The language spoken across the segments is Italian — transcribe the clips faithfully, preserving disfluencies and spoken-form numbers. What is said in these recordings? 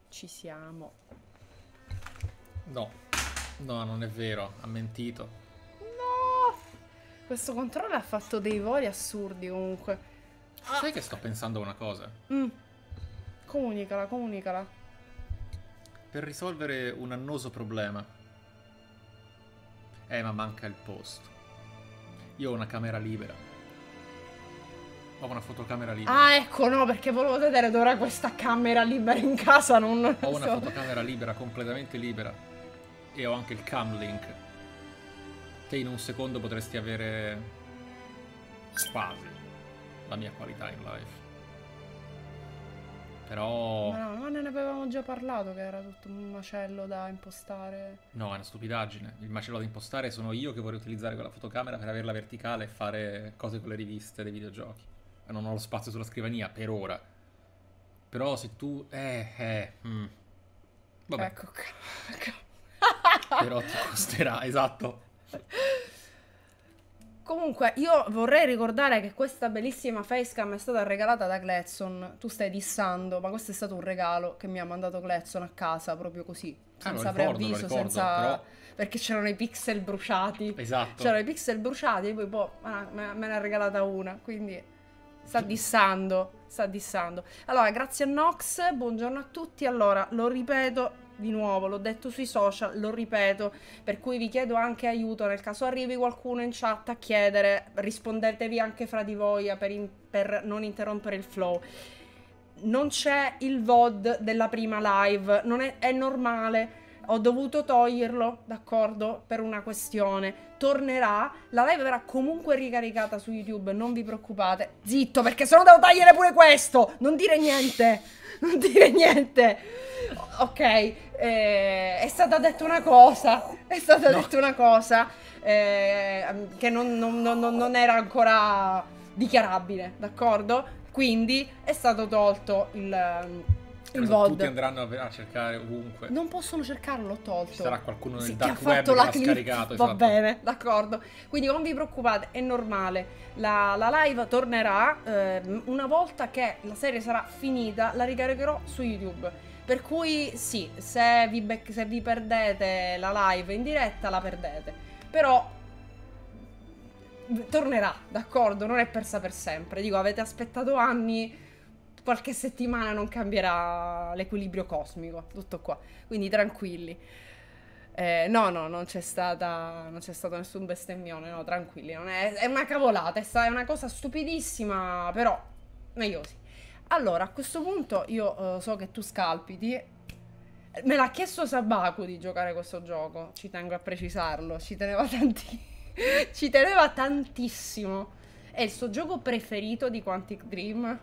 Ci siamo. No, no, non è vero, ha mentito. No! Questo controller ha fatto dei voli assurdi comunque. Ah. Sai che sto pensando a una cosa? Mm. Comunicala, comunicala. Per risolvere un annoso problema. Eh, ma manca il posto. Io ho una camera libera. Ho una fotocamera libera. Ah, ecco, no, perché volevo vedere dove era questa camera libera in casa, non Ho una so. fotocamera libera, completamente libera. E ho anche il Camlink. Te in un secondo potresti avere quasi la mia qualità in live. Però... Ma no, ma ne avevamo già parlato che era tutto un macello da impostare. No, è una stupidaggine. Il macello da impostare sono io che vorrei utilizzare quella fotocamera per averla verticale e fare cose con le riviste dei videogiochi. E non ho lo spazio sulla scrivania, per ora. Però se tu... Eh, eh... Mm. Vabbè. Ecco qua. Però ti costerà, esatto. Comunque, io vorrei ricordare che questa bellissima facecam è stata regalata da Gleason. Tu stai dissando, ma questo è stato un regalo che mi ha mandato Gleason a casa, proprio così, senza ah, lo ricordo, preavviso, lo ricordo, senza... però... perché c'erano i pixel bruciati. Esatto. C'erano i pixel bruciati e poi boh, ah, me me ne ha regalata una, quindi sta dissando, sta dissando. Allora, grazie a Nox, buongiorno a tutti. Allora, lo ripeto di nuovo, l'ho detto sui social, lo ripeto, per cui vi chiedo anche aiuto nel caso arrivi qualcuno in chat a chiedere, rispondetevi anche fra di voi per, in, per non interrompere il flow. Non c'è il V O D della prima live, non è, è normale, ho dovuto toglierlo, d'accordo, per una questione. Tornerà, la live verrà comunque ricaricata su YouTube, non vi preoccupate. Zitto, perché sennò devo tagliare pure questo, non dire niente, non dire niente. Ok, eh, è stata detta una cosa, è stata no. detta una cosa eh, che non, non, non, non era ancora dichiarabile, d'accordo? Quindi è stato tolto il, il V O D. Tutti andranno a cercare ovunque. Non possono cercarlo, l'ho tolto. Ci sarà qualcuno nel sì, dark che ha fatto web la che clip. l'ha scaricato. Va esatto. bene, d'accordo. Quindi non vi preoccupate, è normale. La, la live tornerà eh, una volta che la serie sarà finita, la ricaricherò su YouTube. Per cui sì, se vi, se vi perdete la live in diretta la perdete. Però tornerà, d'accordo? Non è persa per sempre. Dico, avete aspettato anni, qualche settimana non cambierà l'equilibrio cosmico, tutto qua. Quindi tranquilli. Eh, no, no, non c'è stata, non c'è stato nessun bestemmione, no, tranquilli. Non è, è una cavolata, è, è una cosa stupidissima, però meglio così. Allora, a questo punto io uh, so che tu scalpiti. Me l'ha chiesto Sabaku di giocare questo gioco, ci tengo a precisarlo, ci teneva tanti... ci teneva tantissimo. È il suo gioco preferito di Quantic Dream?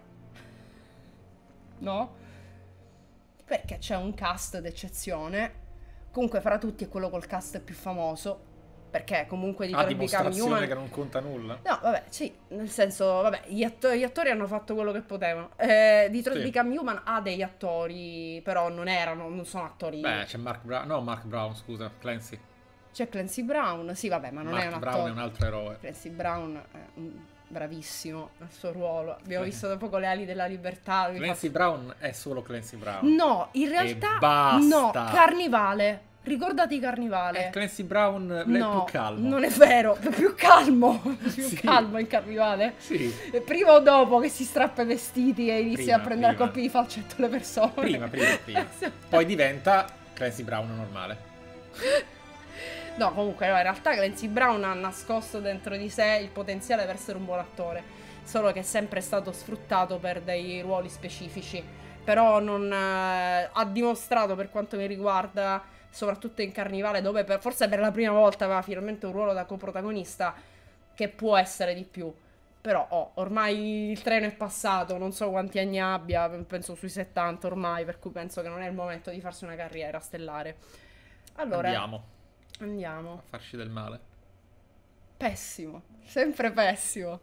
No? Perché c'è un cast d'eccezione. Comunque fra tutti è quello col cast più famoso. Perché comunque di ah, dimostrazione Human... che non conta nulla. No, vabbè, sì, nel senso, vabbè, gli, atto gli attori hanno fatto quello che potevano. Eh, Detroit sì. Become Human ha degli attori, però non erano, non sono attori. Beh, c'è Mark Brown, no, Mark Brown, scusa, Clancy. C'è Clancy Brown, sì, vabbè, ma non Mark è un Brown attore. è un altro eroe. Clancy Brown è un bravissimo nel suo ruolo. Abbiamo visto dopo con le ali della libertà. Clancy fa... Brown è solo Clancy Brown. No, in realtà e basta. No, Carnivale. Ricordati Carnivale. È Clancy Brown lei no, è più calmo. Non è vero, è più calmo. Più sì. calmo in Carnivale. Sì. E prima o dopo che si strappa i vestiti e inizia prima, a prendere prima. a colpi di falcetto le persone. Prima, prima, prima. Poi diventa Clancy Brown normale. No, comunque no, in realtà Clancy Brown ha nascosto dentro di sé il potenziale per essere un buon attore, solo che è sempre stato sfruttato per dei ruoli specifici. Però non eh, ha dimostrato, per quanto mi riguarda, soprattutto in Carnivale, dove per, forse per la prima volta aveva finalmente un ruolo da coprotagonista, che può essere di più. Però oh, ormai il treno è passato, non so quanti anni abbia, penso sui settanta ormai, per cui penso che non è il momento di farsi una carriera stellare. Allora, andiamo. Andiamo. A farci del male. Pessimo, sempre pessimo.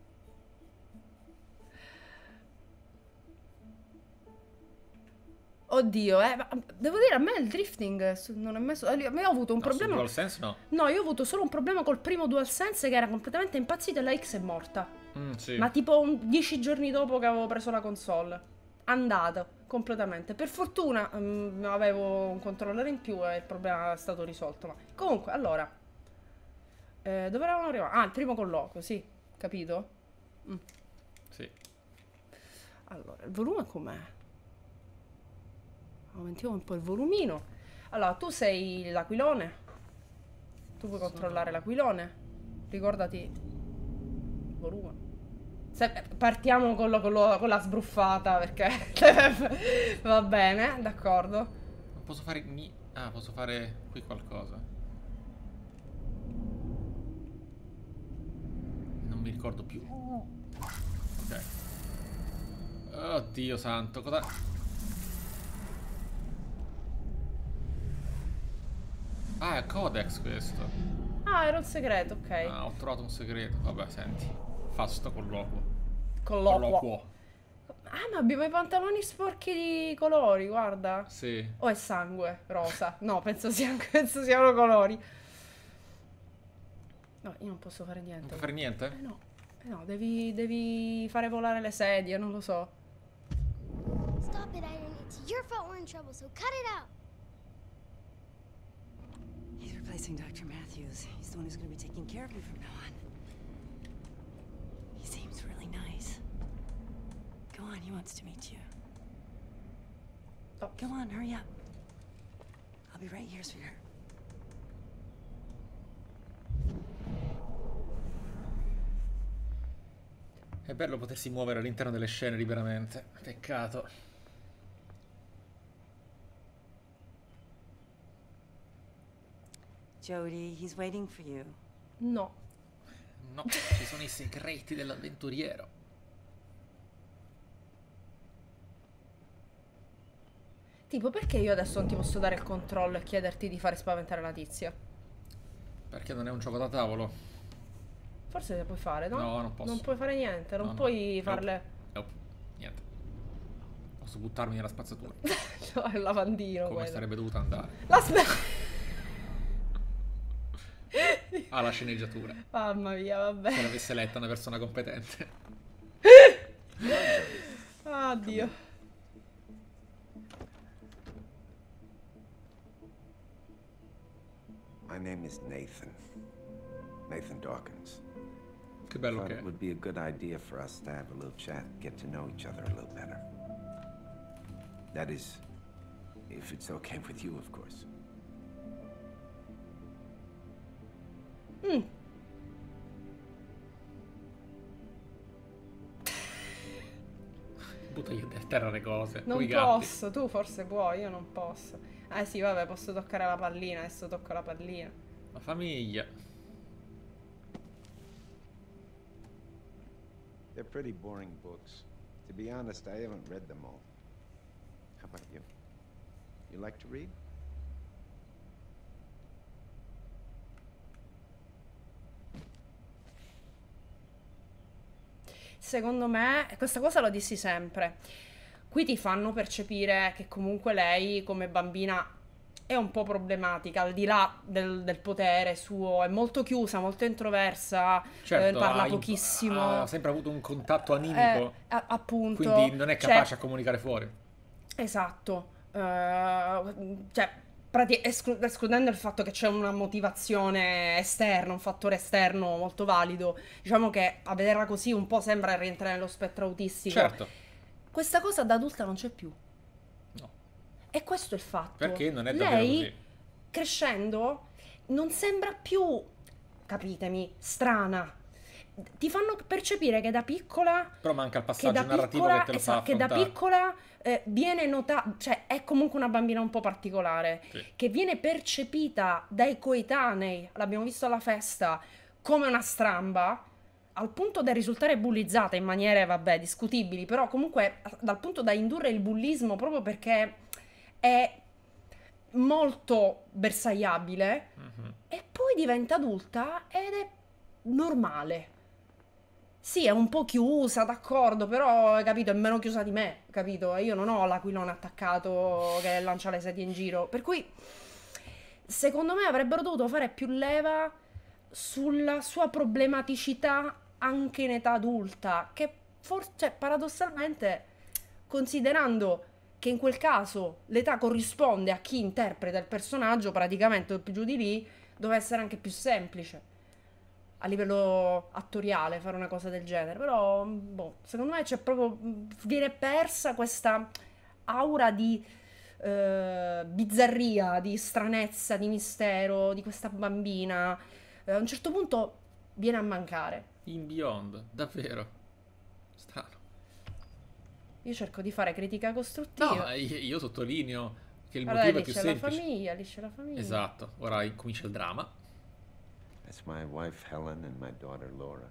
Oddio, eh, ma devo dire, a me il drifting non è messo... A me ho avuto un no, problema... DualSense no. No, io ho avuto solo un problema col primo DualSense che era completamente impazzito e la X è morta. Mm, sì. Ma tipo un dieci giorni dopo che avevo preso la console. Andato. completamente. Per fortuna um, avevo un controllore in più e il problema è stato risolto. Ma comunque, allora, eh, dove eravamo arrivati? Ah, il primo colloquio, sì, capito? Mm. Sì. Allora, il volume com'è? Aumentiamo un po' il volumino. Allora, tu sei l'aquilone. Tu puoi Sono- controllare l'aquilone. Ricordati il volume. Se- partiamo con, lo- con lo- con la sbruffata perché va bene, d'accordo. Non posso fare ni... Ah, posso fare qui qualcosa. Non mi ricordo più. Ok. Oddio santo, cosa... Ah, è Codex questo. Ah, era un segreto, ok. Ah, ho trovato un segreto. Vabbè, senti. Fa sto colloquio. Colloquio. Colloquio. Ah, ma abbiamo i pantaloni sporchi di colori, guarda. Sì. O è sangue rosa? No, penso, sia, penso siano colori. No, io non posso fare Non niente. puoi fare niente? Eh no, eh no, devi, devi fare volare le sedie, non lo so. Stop it, Iron. It's your fault we're in trouble, so cut it out. He's replacing Doctor Matthews. He's the one who's going to be taking care of you from now on. He seems really nice. Go on, he wants to meet you. Oh. Go on, hurry up. I'll be right here, sweetheart. È bello potersi muovere all'interno delle scene liberamente. Peccato. Jody, he's waiting for you. No. No, ci sono i segreti dell'avventuriero. Tipo, perché io adesso non ti posso dare il controllo e chiederti di fare spaventare la tizia? Perché non è un gioco da tavolo. Forse le puoi fare, no? No, non posso. Non puoi fare niente, non No, no. puoi Nope. farle... Nope. Niente. Posso buttarmi nella spazzatura. No, è il lavandino Come quello. sarebbe dovuta andare. La sme- Ah, la sceneggiatura. Mamma mia, vabbè. Se l'avesse letta una persona competente. Addio. My name is Nathan. Nathan Dawkins. Che bello Thought che it è. would be a good idea for us to have a little chat, get to know each other a little better. That is, if it's okay with you, of course. Mm. Butta io a terra le cose. Non coi gatti. posso, tu forse puoi, io non posso. Eh sì, vabbè, posso toccare la pallina, adesso tocco la pallina. La famiglia. They're pretty boring books. To be honest, I haven't read them all. How about you? You like to read? Secondo me, questa cosa lo dissi sempre. Qui ti fanno percepire che comunque lei, come bambina, è un po' problematica, al di là del, del potere suo, è molto chiusa, molto introversa, Certo, eh, parla ha, pochissimo. ha sempre avuto un contatto Eh, animico. a- appunto. Quindi non è Cioè, capace a comunicare fuori. esatto. Eh, cioè, prati- esclu- escludendo il fatto che c'è una motivazione esterna, un fattore esterno molto valido, diciamo che a vederla così un po' sembra rientrare nello spettro autistico. Certo. Questa cosa da adulta non c'è più. No. E questo è il fatto. Perché non è davvero Lei, così. crescendo, non sembra più, capitemi, strana. Ti fanno percepire che da piccola Però manca il che passaggio da narrativo piccola, che te lo fa esatto, che da affrontare. piccola eh, viene notata, cioè è comunque una bambina un po' particolare, Sì. che viene percepita dai coetanei, l'abbiamo visto alla festa, come una stramba, al punto da risultare bullizzata in maniere, vabbè, discutibili, però comunque dal punto da indurre il bullismo proprio perché è molto bersagliabile Mhm. e poi diventa adulta ed è normale. Sì, è un po' chiusa, d'accordo, però, hai capito, è meno chiusa di me, capito? E io non ho l'aquilone attaccato che lancia le sedie in giro. Per cui, secondo me, avrebbero dovuto fare più leva sulla sua problematicità anche in età adulta, che forse, cioè, paradossalmente, considerando che in quel caso l'età corrisponde a chi interpreta il personaggio, praticamente o più giù di lì, doveva essere anche più semplice a livello attoriale fare una cosa del genere. Però, boh, secondo me c'è proprio, viene persa questa aura di eh, bizzarria, di stranezza, di mistero di questa bambina. Eh, a un certo punto viene a mancare. In Beyond, davvero. Strano. Io cerco di fare critica costruttiva. No, ma io, io sottolineo che il Allora, motivo è lì più c'è la semplice. famiglia, lì c'è la famiglia. Esatto, ora incomincia il dramma. That's my wife Helen and my daughter Laura.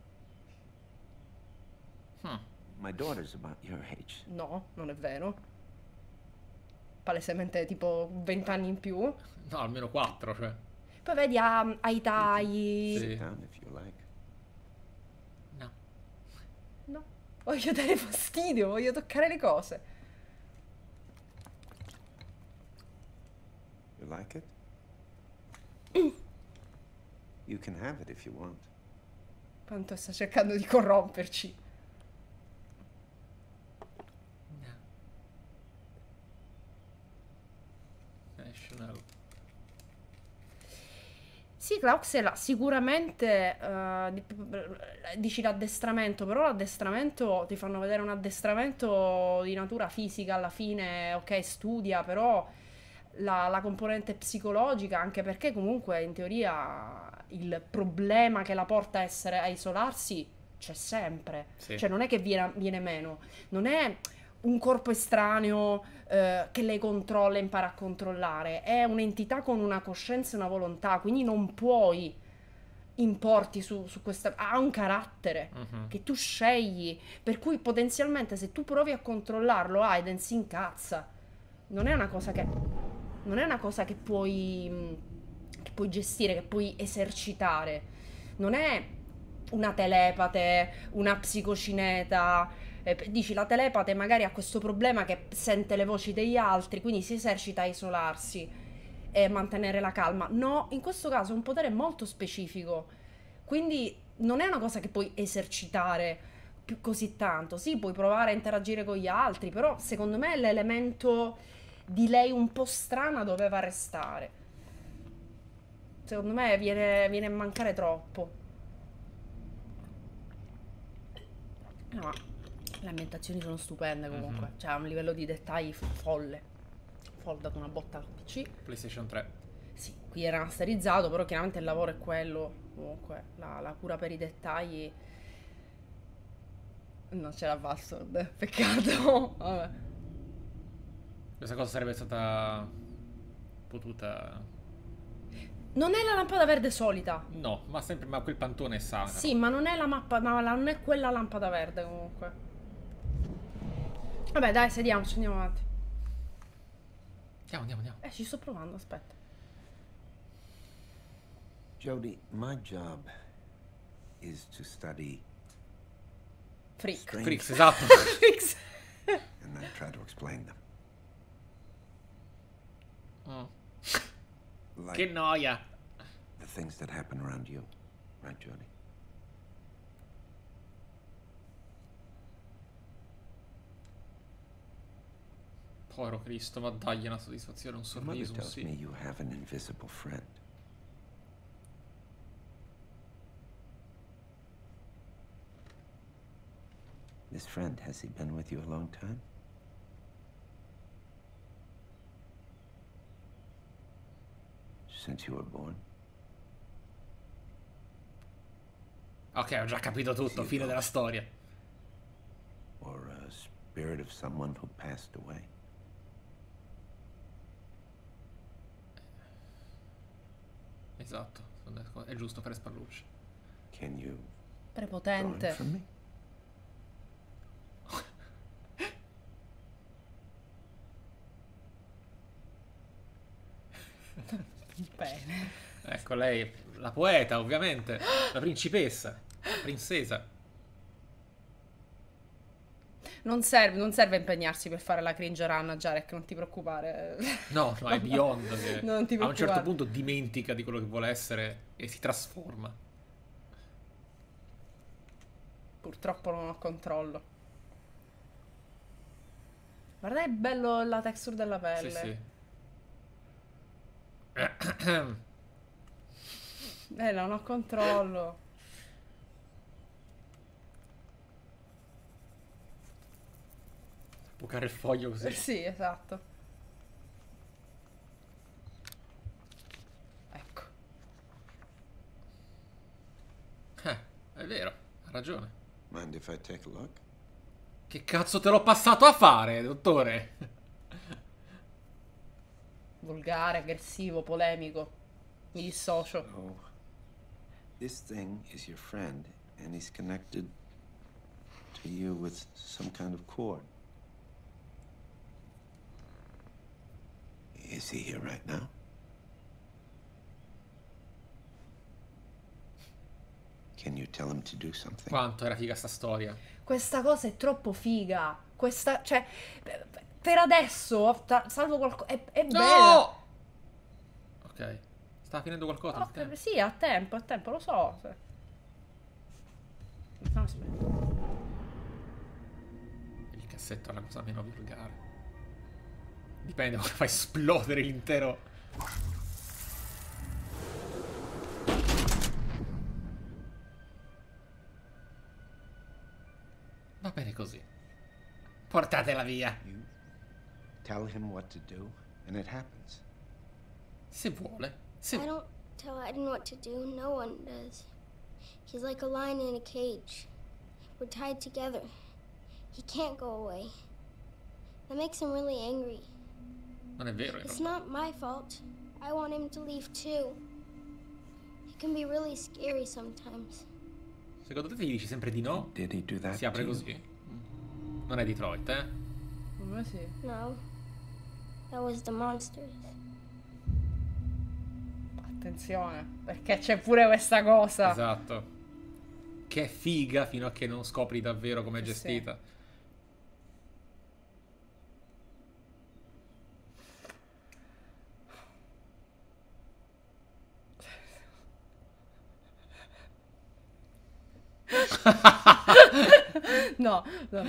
Hmm. My daughter's about your age. No, non è vero. Palesemente tipo venti anni in più. No, almeno quattro, cioè. Poi vedi ha, ha i tagli. Sì. Sit down if you like. No. No, voglio dare fastidio, voglio toccare le cose. You like it? You can have it if you want. Quanto sta cercando di corromperci. No. National. Sì, Clauxela, sicuramente eh, di- dici l'addestramento, però l'addestramento ti fanno vedere un addestramento di natura fisica alla fine, ok, studia, però la, la componente psicologica, anche perché comunque in teoria il problema che la porta a essere a isolarsi c'è sempre, Sì. cioè non è che viene, viene meno, non è un corpo estraneo eh, che lei controlla e impara a controllare, è un'entità con una coscienza e una volontà, quindi non puoi importi su, su questa... ha un carattere Mhm. che tu scegli, per cui potenzialmente se tu provi a controllarlo Aiden si incazza, non è una cosa che non è una cosa che puoi mh, che puoi gestire, che puoi esercitare, non è una telepate, una psicocineta. Eh, p- dici la telepate magari ha questo problema che sente le voci degli altri, quindi si esercita a isolarsi e mantenere la calma. No, in questo caso è un potere molto specifico, quindi non è una cosa che puoi esercitare più così tanto. Sì, puoi provare a interagire con gli altri, però secondo me l'elemento di lei un po' strana doveva restare. Secondo me viene, viene a mancare troppo. No, ma le ambientazioni sono stupende comunque. Mhm. Cioè, a un livello di dettagli f- folle. Folle, ho dato una botta al P C. PlayStation tre. Sì, qui era masterizzato, però chiaramente il lavoro è quello. Comunque, la, la cura per i dettagli. Non c'era Bastard, peccato. Vabbè. Questa cosa sarebbe stata potuta... Non è la lampada verde solita. No, ma sempre, ma quel pantone è sacro. Sì, ma non è la mappa, ma la- non è quella lampada verde comunque. Vabbè, dai, sediamoci, andiamo avanti. Andiamo, andiamo, andiamo. Eh, ci sto provando, aspetta. Jody, my job is to study Freak. strange Freaks, esatto. Freaks. and then try to explain them. Mm. Like Che noia. the things that happen around you, right, Jody? Povero Cristo, ma dagli una soddisfazione, un Your mother sorriso, un tells me sì. you have an invisible friend. This friend, has he been with you a long time? Since you were born? Ok, ho già capito tutto, Sì, fine no. della storia. Or a spirit of someone who passed away? Esatto, è giusto fare spallucce. Can you draw Prepotente. it from me? Bene. Ecco, lei, la poeta, ovviamente, la principessa, la princesa. Non serve, non serve impegnarsi per fare la cringe run, Jarek, non ti preoccupare. No, no, è Beyond che Non ti a un certo preoccupare. punto dimentica di quello che vuole essere e si trasforma. Purtroppo non ho controllo. Guarda che bello la texture della pelle. Sì, sì. Eh, non ho controllo. Bucare il foglio così. Eh, sì, esatto. Ecco. Eh, è vero, ha ragione. Mind if I take a look? Che cazzo te l'ho passato a fare, dottore? Volgare, aggressivo, polemico. Mi dissocio. Oh, this thing is your friend, and he's connected to you with some kind of cord. Is he here right now? Can you tell him to do something? Quanto era figa sta storia. Questa cosa è troppo figa. Questa, cioè, per adesso, ta- salvo qualcosa, è, è bella. No! Ok. Sta finendo qualcosa. il Ok, tempo. sì, a tempo, a tempo, lo so. se- No, aspetta. Il cassetto è la cosa meno volgare. Dipende da come fa esplodere l'intero. Va bene così. Portatela via. You tell him what to do, and it happens. Se vuole. Se I don't tell Aiden what to do. No one does. He's like a lion in a cage. We're tied together. He can't go away. That makes him really angry. Non è vero. It's Però. not my fault. I want him to leave too. It can be really scary sometimes. Secondo te ti dici sempre di no? Did he do that Si apre to you? così. Non è Detroit, eh? Come sì. No. That was the monsters. Attenzione, perché c'è pure questa cosa. Esatto. Che è figa fino a che non scopri davvero com'è Sì. gestita. No, no.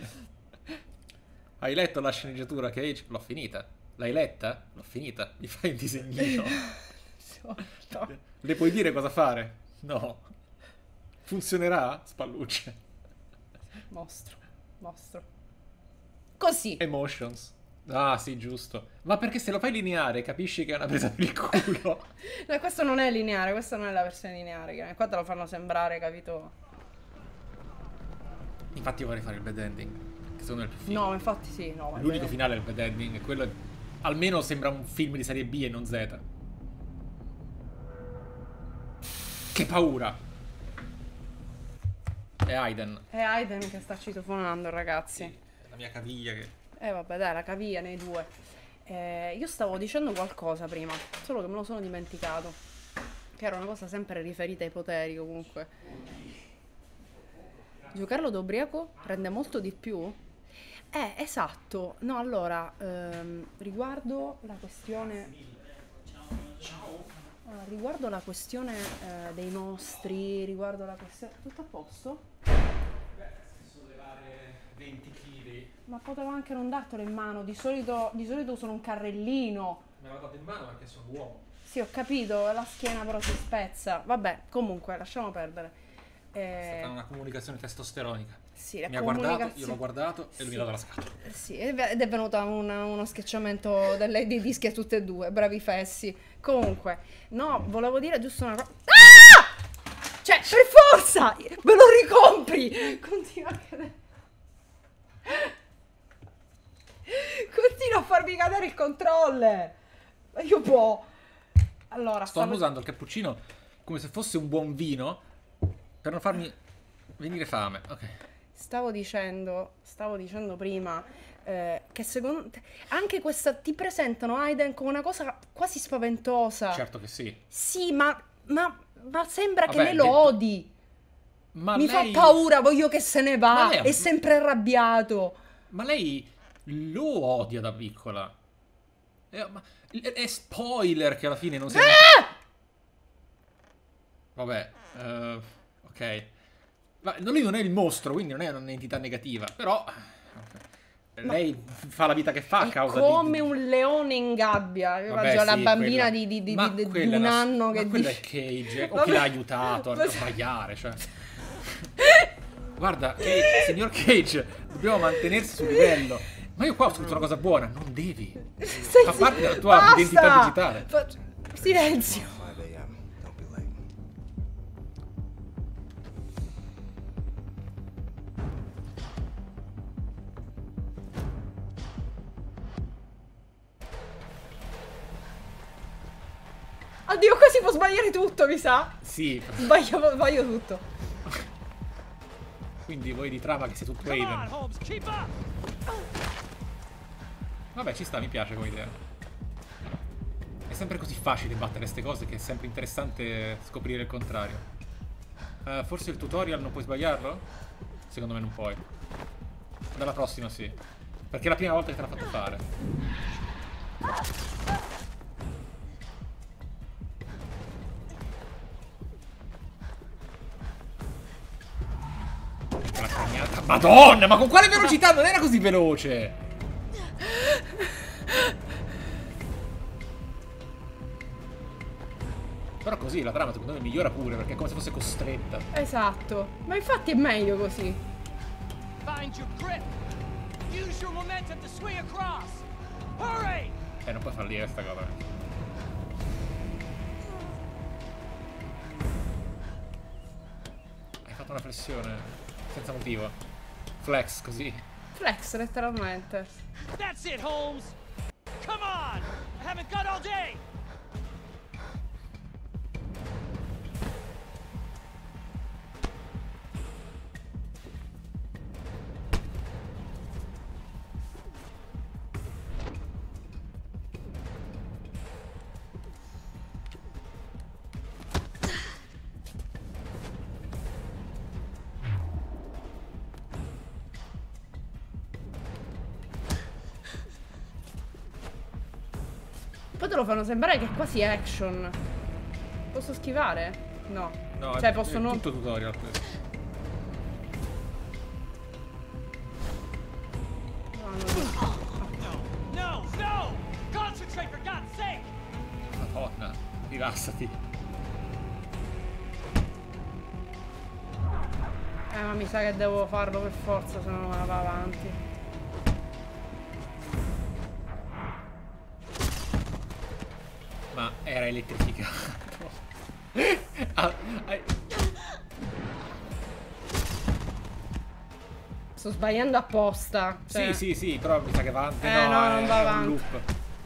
Hai letto la sceneggiatura, Cage? L'ho finita. L'hai letta? L'ho finita. Mi fai un disegnino. No. Le puoi dire cosa fare? No. Funzionerà? Spallucce. Mostro, mostro. Così. Emotions. Ah, sì, giusto. Ma perché se lo fai lineare capisci che è una presa per il culo. No, questo non è lineare, questa non è la versione lineare. che- Qua te lo fanno sembrare, capito? Infatti io vorrei fare il bad ending, che secondo me è il più figo. No, infatti sì, no. ma L'unico è- finale è il bad ending, e quello è- almeno sembra un film di serie B e non Z. Che paura! È Aiden. È Aiden che sta citofonando, ragazzi. È la mia caviglia che... Eh vabbè, dai, la caviglia nei due. Eh, io stavo dicendo qualcosa prima, solo che me lo sono dimenticato. Che era una cosa sempre riferita ai poteri, comunque. Giocarlo da ubriaco rende molto di più? Eh, esatto. No, allora, ehm, riguardo la questione... Allora, riguardo la questione eh, dei mostri, riguardo la questione... Tutto a posto? sollevare venti chili. Ma potevo anche non dartelo in mano, di solito, di solito uso un carrellino. Me l'ho dato in mano perché sono uomo. Sì, ho capito, la schiena però si spezza. Vabbè, comunque, lasciamo perdere. È Eh, stata una comunicazione testosteronica. sì, la Mi ha guardato, io comunicazione- l'ho guardato e lui mi ha dato la scatola. Sì, ed è venuto uno schiacciamento delle- dei dischi a tutte e due, bravi fessi. Comunque, no, volevo dire giusto una cosa. Ah! Cioè, per forza! Me lo ricompri! Continua a cadere. Continua a farmi cadere il controller. Ma io può. Allora, Sto stavo- annusando il cappuccino come se fosse un buon vino per non farmi venire fame. Ok. Stavo dicendo, stavo dicendo prima eh, che secondo te anche questa ti presentano Aiden come una cosa quasi spaventosa. Certo che sì. Sì, ma, ma, ma sembra che Vabbè, lei lo detto- odi. Ma Mi lei... fa paura, voglio che se ne va. Ma lei ha- È sempre arrabbiato. Ma lei lo odia da piccola. È, ma- è- è spoiler che alla fine non si... Ah! Vabbè, eh, ok. Ma lui non è il mostro, quindi non è un'entità negativa, però... ok. lei fa la vita che fa a È causa come di... un leone in gabbia. Io Vabbè, immagino la sì, bambina quella- di, di- di- ma di- di quella è un la- anno ma che quello dice... è Cage, o Vabbè. chi l'ha aiutato a Ma- sbagliare, cioè. Guarda, Cage, signor Cage, dobbiamo mantenersi sul livello. Ma io qua ho scritto una cosa buona, non devi. Stai Fa zi- parte della tua Basta! identità digitale. Fa- Silenzio. five a m Don't be late. Oddio, qua si può sbagliare tutto, mi sa. Sì, Sbaglio, sbaglio tutto. quindi voi di trama che sia tutto Come on, Aiden. Holmes, keep up! Vabbè, ci sta, mi piace come idea. È sempre così facile battere queste cose che è sempre interessante scoprire il contrario. Eh, forse il tutorial non puoi sbagliarlo? Secondo me non puoi. Dalla prossima sì. Perché è la prima volta che te l'ha fatto fare. La cagnata. Madonna, ma con quale velocità? Non era così veloce! Però così la trama secondo me migliora pure, perché è come se fosse costretta. Esatto. Ma infatti è meglio così. Find your grip! Use your momentum to swing across! Hurry! Eh, non puoi fallire sta cosa. Hai fatto una flessione senza motivo. Flex così. Flex, letteralmente. That's it, Holmes! Come on! I haven't got all day! Poi te lo fanno sembrare che qua sia action. Posso schivare? No. No, Cioè è, posso è non... tutto tutorial questo. No, no, no. No, no! Concentrate for God's sake! Madonna, rilassati. Eh, ma mi sa che devo farlo per forza, se no non me la va avanti. Ma era elettrificato. Ah, ah, Sto sbagliando apposta. Cioè... sì, sì, sì, però mi sa che va avanti. Eh, no, no, è, non va è un avanti. loop.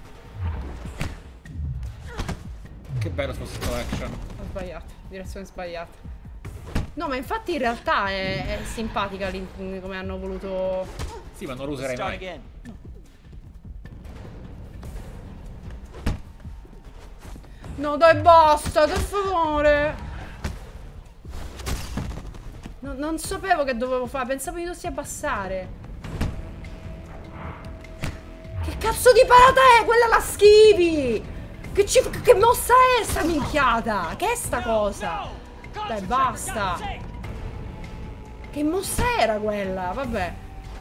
Che bello se fosse stato action. Ho sbagliato, direzione sbagliata. No, ma infatti in realtà è, è simpatica l'in- come hanno voluto... Sì, ma non lo userei Start mai. again. No, dai, basta, per favore. No, non sapevo che dovevo fare, pensavo di dovessi abbassare. Che cazzo di parata è? Quella la schivi! Che, ci, che mossa è sta minchiata? Che è sta cosa? Dai, basta. Che mossa era quella? Vabbè.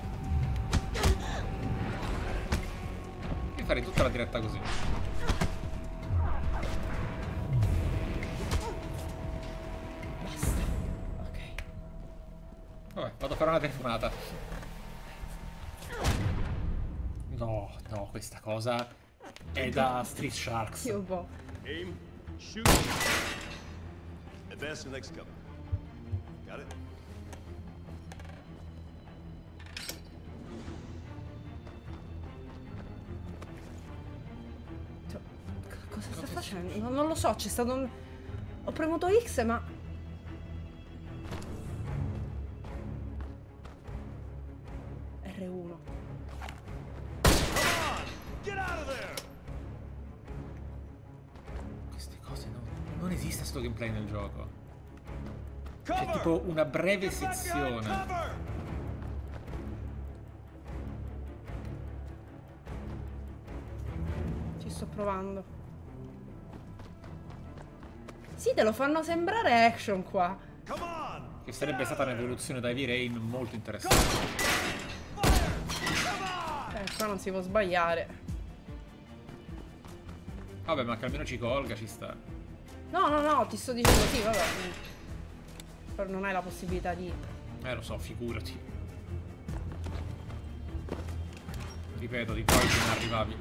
Io farei tutta la diretta così. Basta. Ok. Vabbè, vado a fare una telefonata. No, no, questa cosa è da Street Sharks. Sì, un po'. Aim, shoot. Advance to the next cover. Got it? Cioè, c- cosa sta facendo? Non, non lo so, c'è stato un... Ho premuto X, ma... R uno. Get out of there! Queste cose no. Non esiste sto gameplay nel gioco. C'è Cover! tipo una breve Get back behind sezione. cover! Ci sto provando. Sì, te lo fanno sembrare action qua. Come on! Che sarebbe stata un'evoluzione da Heavy Rain molto interessante. Fire! Come on! Qua non si può sbagliare. Vabbè, ma che almeno ci colga, ci sta. No, no, no, ti sto dicendo sì, vabbè. Però non hai la possibilità di... Eh, lo so, figurati. Ripeto, Detroit è inarrivabile.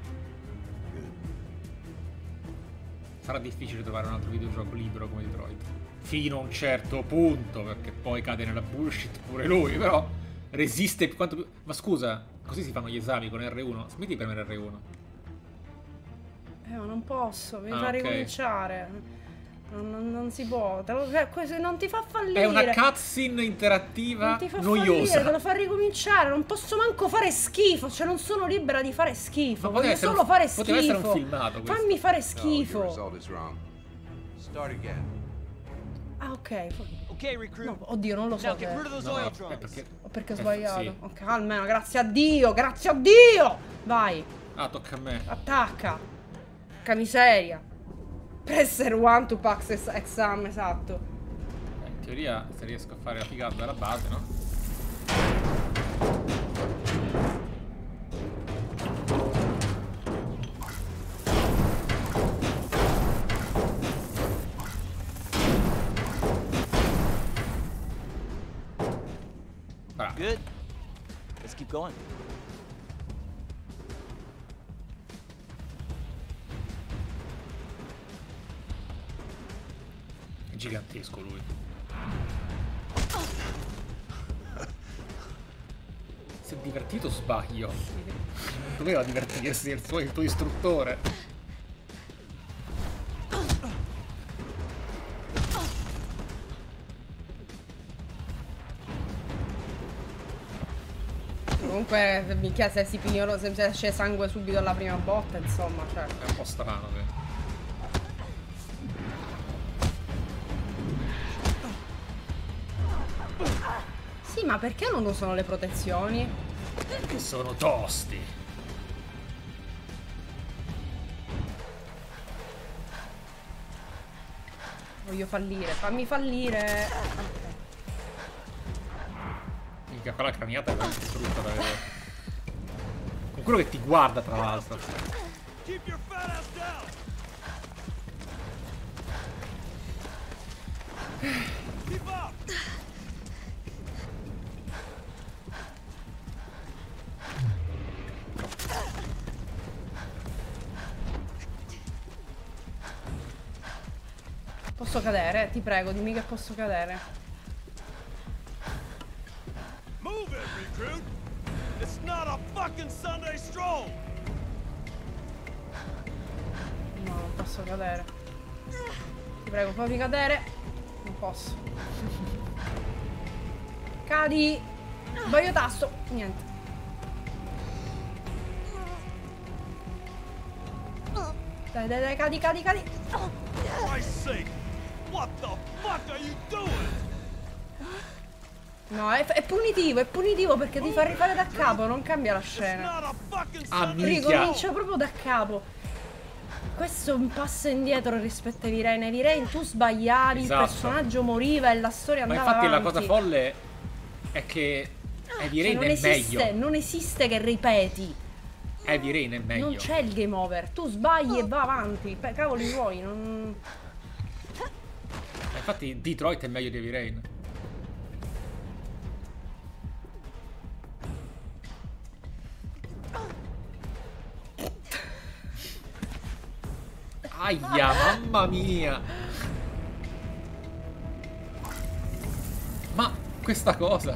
Sarà difficile trovare un altro videogioco libero come Detroit. Fino a un certo punto, perché poi cade nella bullshit pure lui, però resiste quanto più... Ma scusa, così si fanno gli esami con R uno? Smetti di premere R uno. Eh, ma non posso, mi Ah, fa ok. ricominciare. Non, non- non si può. Te lo- eh, questo non ti fa fallire. È una cutscene interattiva Non ti fa noiosa. fallire, te lo fa ricominciare. Non posso manco fare schifo. Cioè, non sono libera di fare schifo. Ma Voglio poteva essere solo un- fare poteva schifo. essere un filmato questo. Fammi fare No, your schifo. result is wrong. Start again. Ah, ok. Okay, recruit. No, oddio, non lo so. Now get se- rid of those No, oil è drums. perché... o perché ho Eh, sbagliato. sì. Ok, almeno, grazie a Dio. Grazie a Dio. Vai, Ah, tocca a me. attacca. Porca miseria. Press R uno to pass ex- exam, esatto. Eh, in teoria, se riesco a fare la figata dalla base, no? Bravo. Good. Let's keep going. È gigantesco lui. Si è divertito o sbaglio? Non doveva divertirsi, è il tuo, il tuo istruttore. Comunque, minchia, se si pigliano, se se esce sangue subito alla prima botta, insomma, cioè. È un po' strano, sì. Sì, ma perché non usano le protezioni? Che sono tosti. Voglio fallire, fammi fallire. Ok. Mica quella craniata è veramente brutta da vedere. Con quello che ti guarda, tra l'altro. Keep your fat ass down! Keep up! Posso cadere? Ti prego, dimmi che posso cadere. Move it, recruit! It's not a fucking Sunday stroll! No, non posso cadere. Ti prego, fammi cadere. Non posso. Cadi! Sbaglio tasto. Niente. Dai, dai, dai, cadi, cadi, cadi. For Christ's sake! What the fuck are you doing? No, è, è punitivo, è punitivo perché ti fa rifare da capo, non cambia la It's scena. not a fucking Ah, Sunday minchia. Ricomincia proprio da capo. Questo è un passo indietro rispetto a Virene. Virene, tu sbagliavi, Esatto. il personaggio moriva e la storia Ma andava infatti la avanti. cosa folle è che Heavy Cioè, Rain non è esiste, meglio. non esiste che ripeti. Heavy Rain è meglio. Non c'è il game over. Tu sbagli e va avanti. Pe- cavoli tuoi, non... Ma infatti Detroit è meglio di Heavy Rain. Aia, mamma mia. Ma questa cosa.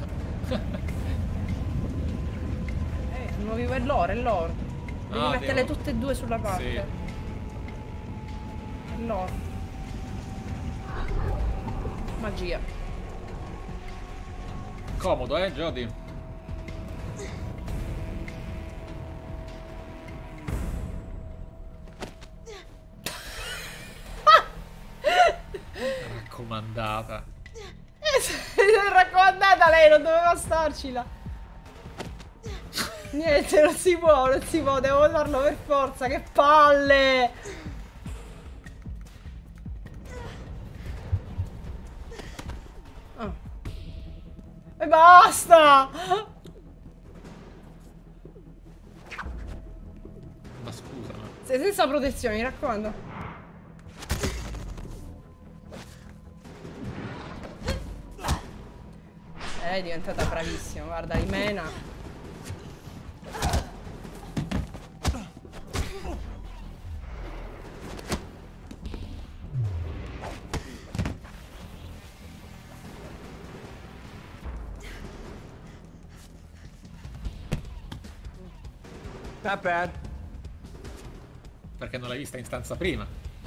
Eh, nuovi è l'oro, è l'oro. Devi Ah, metterle devo- tutte e due sulla parte. Sì. È l'oro. Magia. Comodo, eh, Jody? Raccomandata. È raccomandata lei, non doveva starci là. Niente, non si può, non si può, devo farlo per forza, che palle! Ah. E basta! Scusa, ma... Sei senza protezione, mi raccomando. Eh, è diventata bravissima, guarda, Imena. Not bad. Perché non l'hai vista in stanza prima.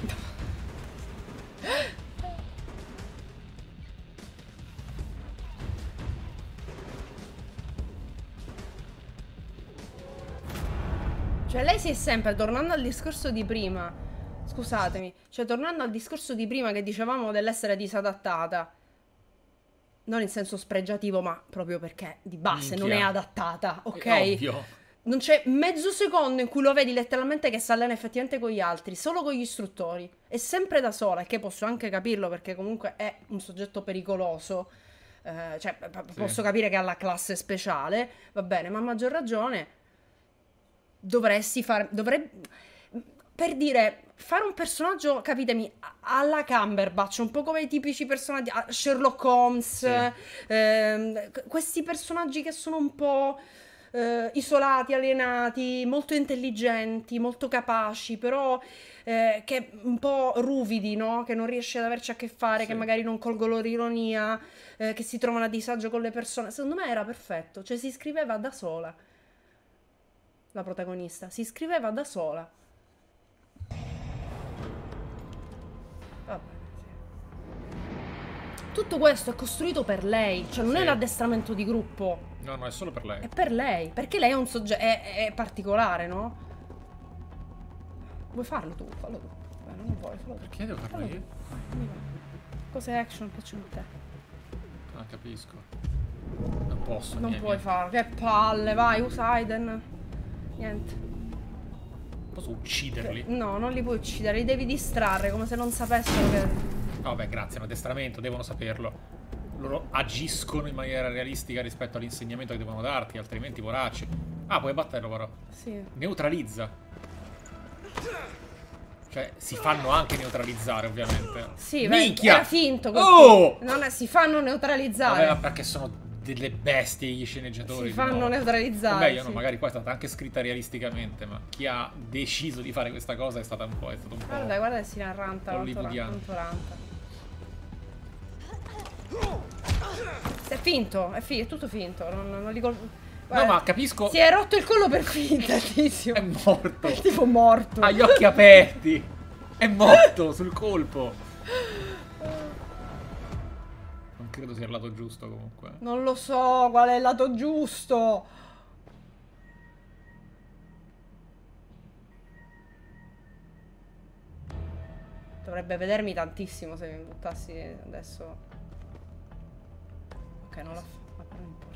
Cioè lei si è sempre, tornando al discorso di prima, scusatemi, cioè tornando al discorso di prima che dicevamo dell'essere disadattata, non in senso spregiativo, ma proprio perché di base non è Minchia. adattata, ok? È ovvio. Non c'è mezzo secondo in cui lo vedi letteralmente che si allena effettivamente con gli altri, solo con gli istruttori. È sempre da sola, e che posso anche capirlo perché comunque è un soggetto pericoloso. Eh, cioè, sì. Posso capire che ha la classe speciale, va bene, ma a maggior ragione dovresti fare... Dovrei, per dire, fare un personaggio, capitemi, alla Cumberbatch, un po' come i tipici personaggi, Sherlock Holmes, sì. eh, questi personaggi che sono un po'... Uh, isolati, alienati, molto intelligenti, molto capaci, però eh, che un po' ruvidi, no? Che non riesce ad averci a che fare, sì. Che magari non colgono l'ironia, eh, che si trovano a disagio con le persone. Secondo me era perfetto, cioè si scriveva da sola. La protagonista si scriveva da sola. Vabbè. Tutto questo è costruito per lei, cioè non sì. È un addestramento di gruppo. No, no, è solo per lei. È per lei, perché lei è un soggetto, è, è particolare, no? Vuoi farlo tu? Fallo tu. Beh, non vuoi, fallo tu. Perché devo farlo io? Cose action piacciono a te? Ah, capisco. Non posso, Non niente. puoi farlo, che palle, vai, usa Aiden. Niente. Posso ucciderli? No, non li puoi uccidere, li devi distrarre, come se non sapessero che... Vabbè, grazie, è un addestramento, devono saperlo. Loro agiscono in maniera realistica rispetto all'insegnamento che devono darti, altrimenti poracci. Ah, puoi batterlo però. Sì. Neutralizza. Cioè, si fanno anche neutralizzare, ovviamente. Sì, minchia! Era finto così. Oh! Non è, si fanno neutralizzare. Vabbè, perché sono delle bestie gli sceneggiatori. Si fanno no? neutralizzare. Vabbè, io sì. no, magari qua è stata anche scritta realisticamente, ma chi ha deciso di fare questa cosa è stata un po', è stato un po'. Guarda, guarda che si ranta, hollywoodiano. quanto ranta. È finto, è, fi è tutto finto. Non, non li col... Guarda, no, ma capisco. Si è rotto il collo per finta, tizio. È morto. È tipo morto. Ha gli occhi aperti. È morto sul colpo. Non credo sia il lato giusto comunque. Non lo so qual è il lato giusto. Dovrebbe vedermi tantissimo se mi buttassi adesso. Ok, non la fa, ma non importa.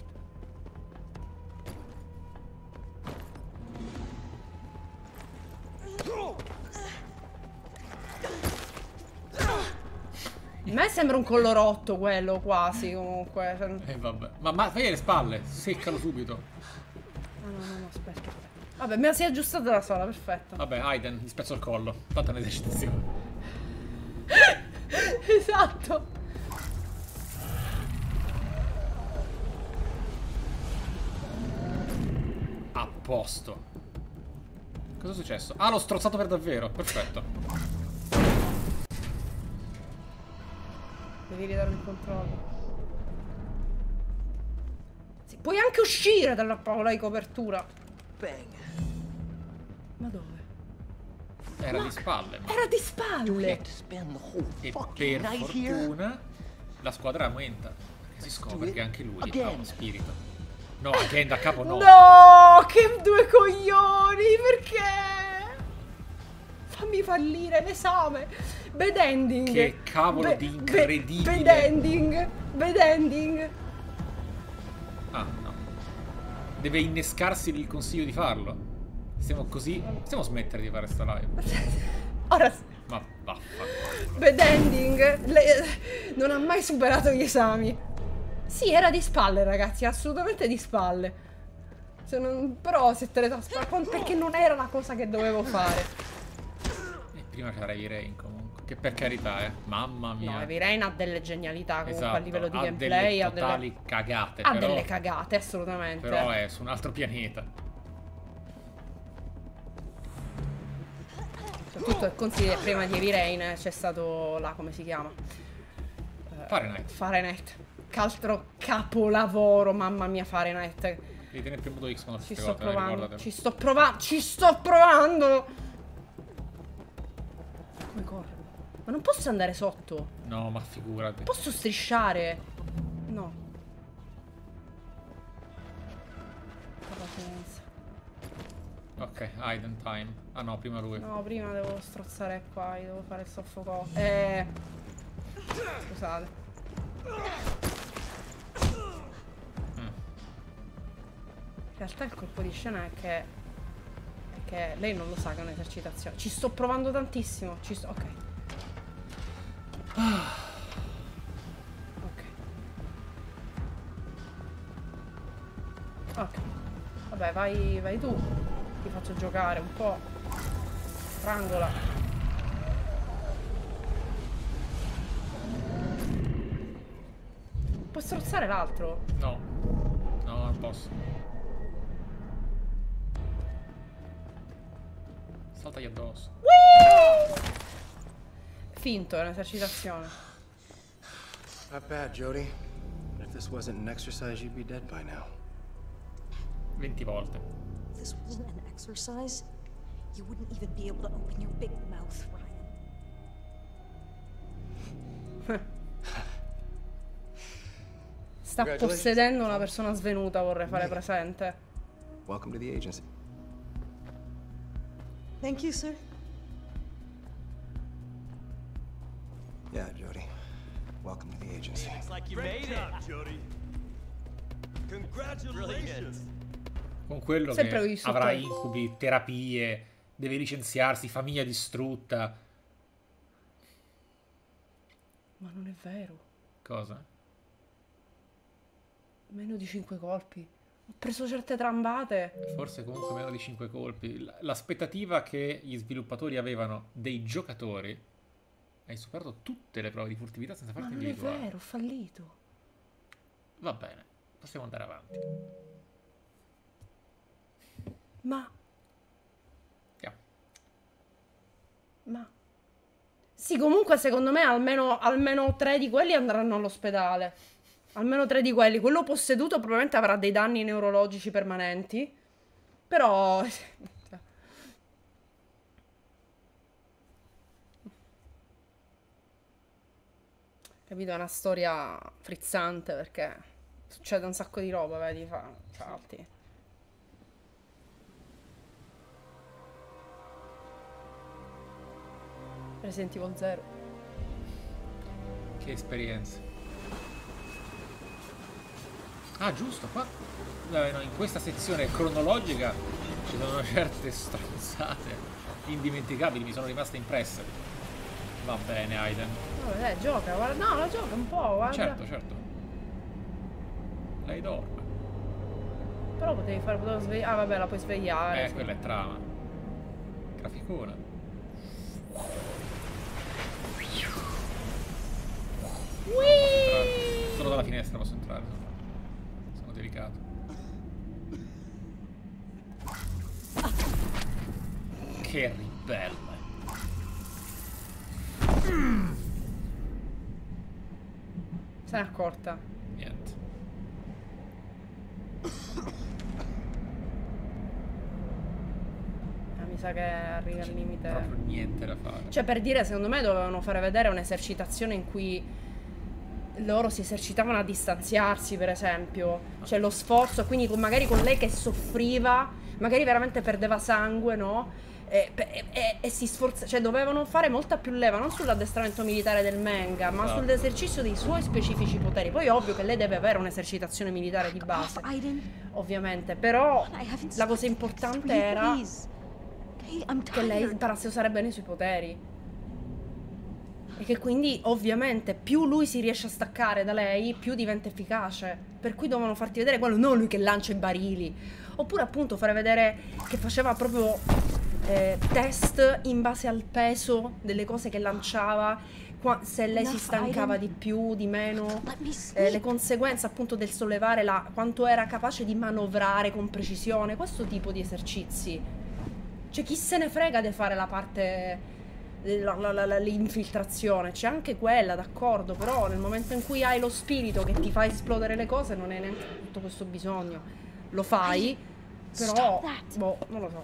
A me sembra un collo rotto quello, quasi, comunque. E eh, vabbè. Ma, ma fai le spalle, seccalo subito. No, no, no, no, aspetta. Vabbè, me la si è aggiustata da sola, perfetto. Vabbè, Aiden, gli spezzo il collo. Tanto è un'esercitazione. Esatto. A posto. Cosa è successo? Ah, l'ho strozzato per davvero. Perfetto. Devi ridare il controllo. Sì, puoi anche uscire dalla paura di copertura. Bang. Ma dove? Era Ma di spalle. Ma... Era di spalle. E per fortuna la squadra aumenta. Perché si scopre che anche lui ha uno spirito. No, again da capo no. No, che due coglioni, perché? Fammi fallire l'esame. Bad ending. Che cavolo Be di incredibile. Bad ending. Bad ending. Ah, no. Deve innescarsi il consiglio di farlo. Stiamo così. Possiamo smettere di fare sta live. Ora Ma vaffanculo. Bad ending. Le... Non ha mai superato gli esami. Sì, era di spalle, ragazzi, assolutamente di spalle. Se non, però se teletrasporto, perché non era la cosa che dovevo fare. E prima c'era Heavy Rain comunque, che per carità, eh, mamma mia. No, Heavy Rain ha delle genialità comunque Esatto, a livello di ha gameplay, delle ha totali delle cagate, ha però, delle cagate, assolutamente. però è su un altro pianeta. Soprattutto consideri prima di Heavy Rain c'è stato là, come si chiama? Fahrenheit. Fahrenheit. Che altro capolavoro, mamma mia, Fahrenheit. Devi tenere premuto X quando Ci queste sto cose, provando, ricordatelo. ci sto provando, ci sto provando. Come corre? Ma non posso andare sotto. No, ma figurati. Posso strisciare. No. Pazienza. Ok, Aiden time. Ah no, prima lui. No, prima devo strozzare qua, devo fare il soffocò. Eh. Scusate. Mm. In realtà il colpo di scena è che. È che lei non lo sa che è un'esercitazione. Ci sto provando tantissimo. Ci sto. Ok. Ok. Ok. Vabbè, vai, vai tu. Ti faccio giocare un po'. Strangola. Puoi strozzare l'altro? No. No, non posso. Saltagli addosso. Finto, è un'esercitazione. Not bad, Jody. If this wasn't an exercise, you'd be dead by now. venti volte. If this wasn't an exercise, you wouldn't even be able to open your big mouth, Ryan. Sta possedendo una persona svenuta, vorrei fare presente. Welcome to the agency. Thank you, sir. Yeah, Jody. Welcome to the agency. Looks like you Great made job, it. Jody. Really Congratulations. Con quello Sempre che vissuto. avrà incubi, terapie, deve licenziarsi, famiglia distrutta. Ma non è vero. Cosa? Meno di cinque colpi. Ho preso certe trambate. Forse comunque meno di cinque colpi. L- L'aspettativa che gli sviluppatori avevano dei giocatori. Hai superato tutte le prove di furtività senza Ma farti non è individuare. vero, ho fallito. Va bene, possiamo andare avanti. Ma... Yeah. Ma... Sì, comunque secondo me almeno, almeno tre di quelli andranno all'ospedale. Almeno tre di quelli. Quello posseduto probabilmente avrà dei danni neurologici permanenti. Però... Capito? È una storia frizzante perché succede un sacco di roba, vedi? Fa salti. Resident Evil zero. Che esperienza. Ah, giusto, qua eh, no, in questa sezione cronologica ci sono certe stronzate indimenticabili, mi sono rimaste impresse. Va bene, Aiden. Vabbè, dai, gioca, guarda. No, la gioca un po', guarda. Certo, certo. Lei dorme. Però potevi fare, potevo svegliare. Ah, vabbè, la puoi svegliare. Eh, sì. quella è trama. Graficona. Posso entrare. Solo dalla finestra posso entrare. Sono, sono delicato. Che ribelle. Se n'è accorta. Niente. Eh, mi sa che arriva al limite. Proprio niente da fare. Cioè, per dire, secondo me dovevano fare vedere un'esercitazione in cui loro si esercitavano a distanziarsi, per esempio. Cioè, lo sforzo, quindi con- magari con lei che soffriva, magari veramente perdeva sangue, no? E, e- e- e si sforza, cioè dovevano fare molta più leva non sull'addestramento militare del manga, ma Esatto. sull'esercizio dei suoi specifici poteri. Poi è ovvio che lei deve avere un'esercitazione militare di base, Aiden, ovviamente, però I haven't la cosa slept importante in three era days. Okay, I'm che lei tired. imparasse a usare bene i suoi poteri. E che quindi ovviamente più lui si riesce a staccare da lei, più diventa efficace. Per cui dovevano farti vedere quello, non lui che lancia i barili. Oppure appunto fare vedere che faceva proprio eh, test in base al peso delle cose che lanciava, qua- se lei si stancava di più, di meno, eh, le conseguenze appunto del sollevare la, quanto era capace di manovrare con precisione, questo tipo di esercizi. Cioè chi se ne frega di fare la parte... l'infiltrazione, c'è anche quella, d'accordo, però nel momento in cui hai lo spirito che ti fa esplodere le cose non è neanche tutto questo bisogno. Lo fai, però boh, non lo so.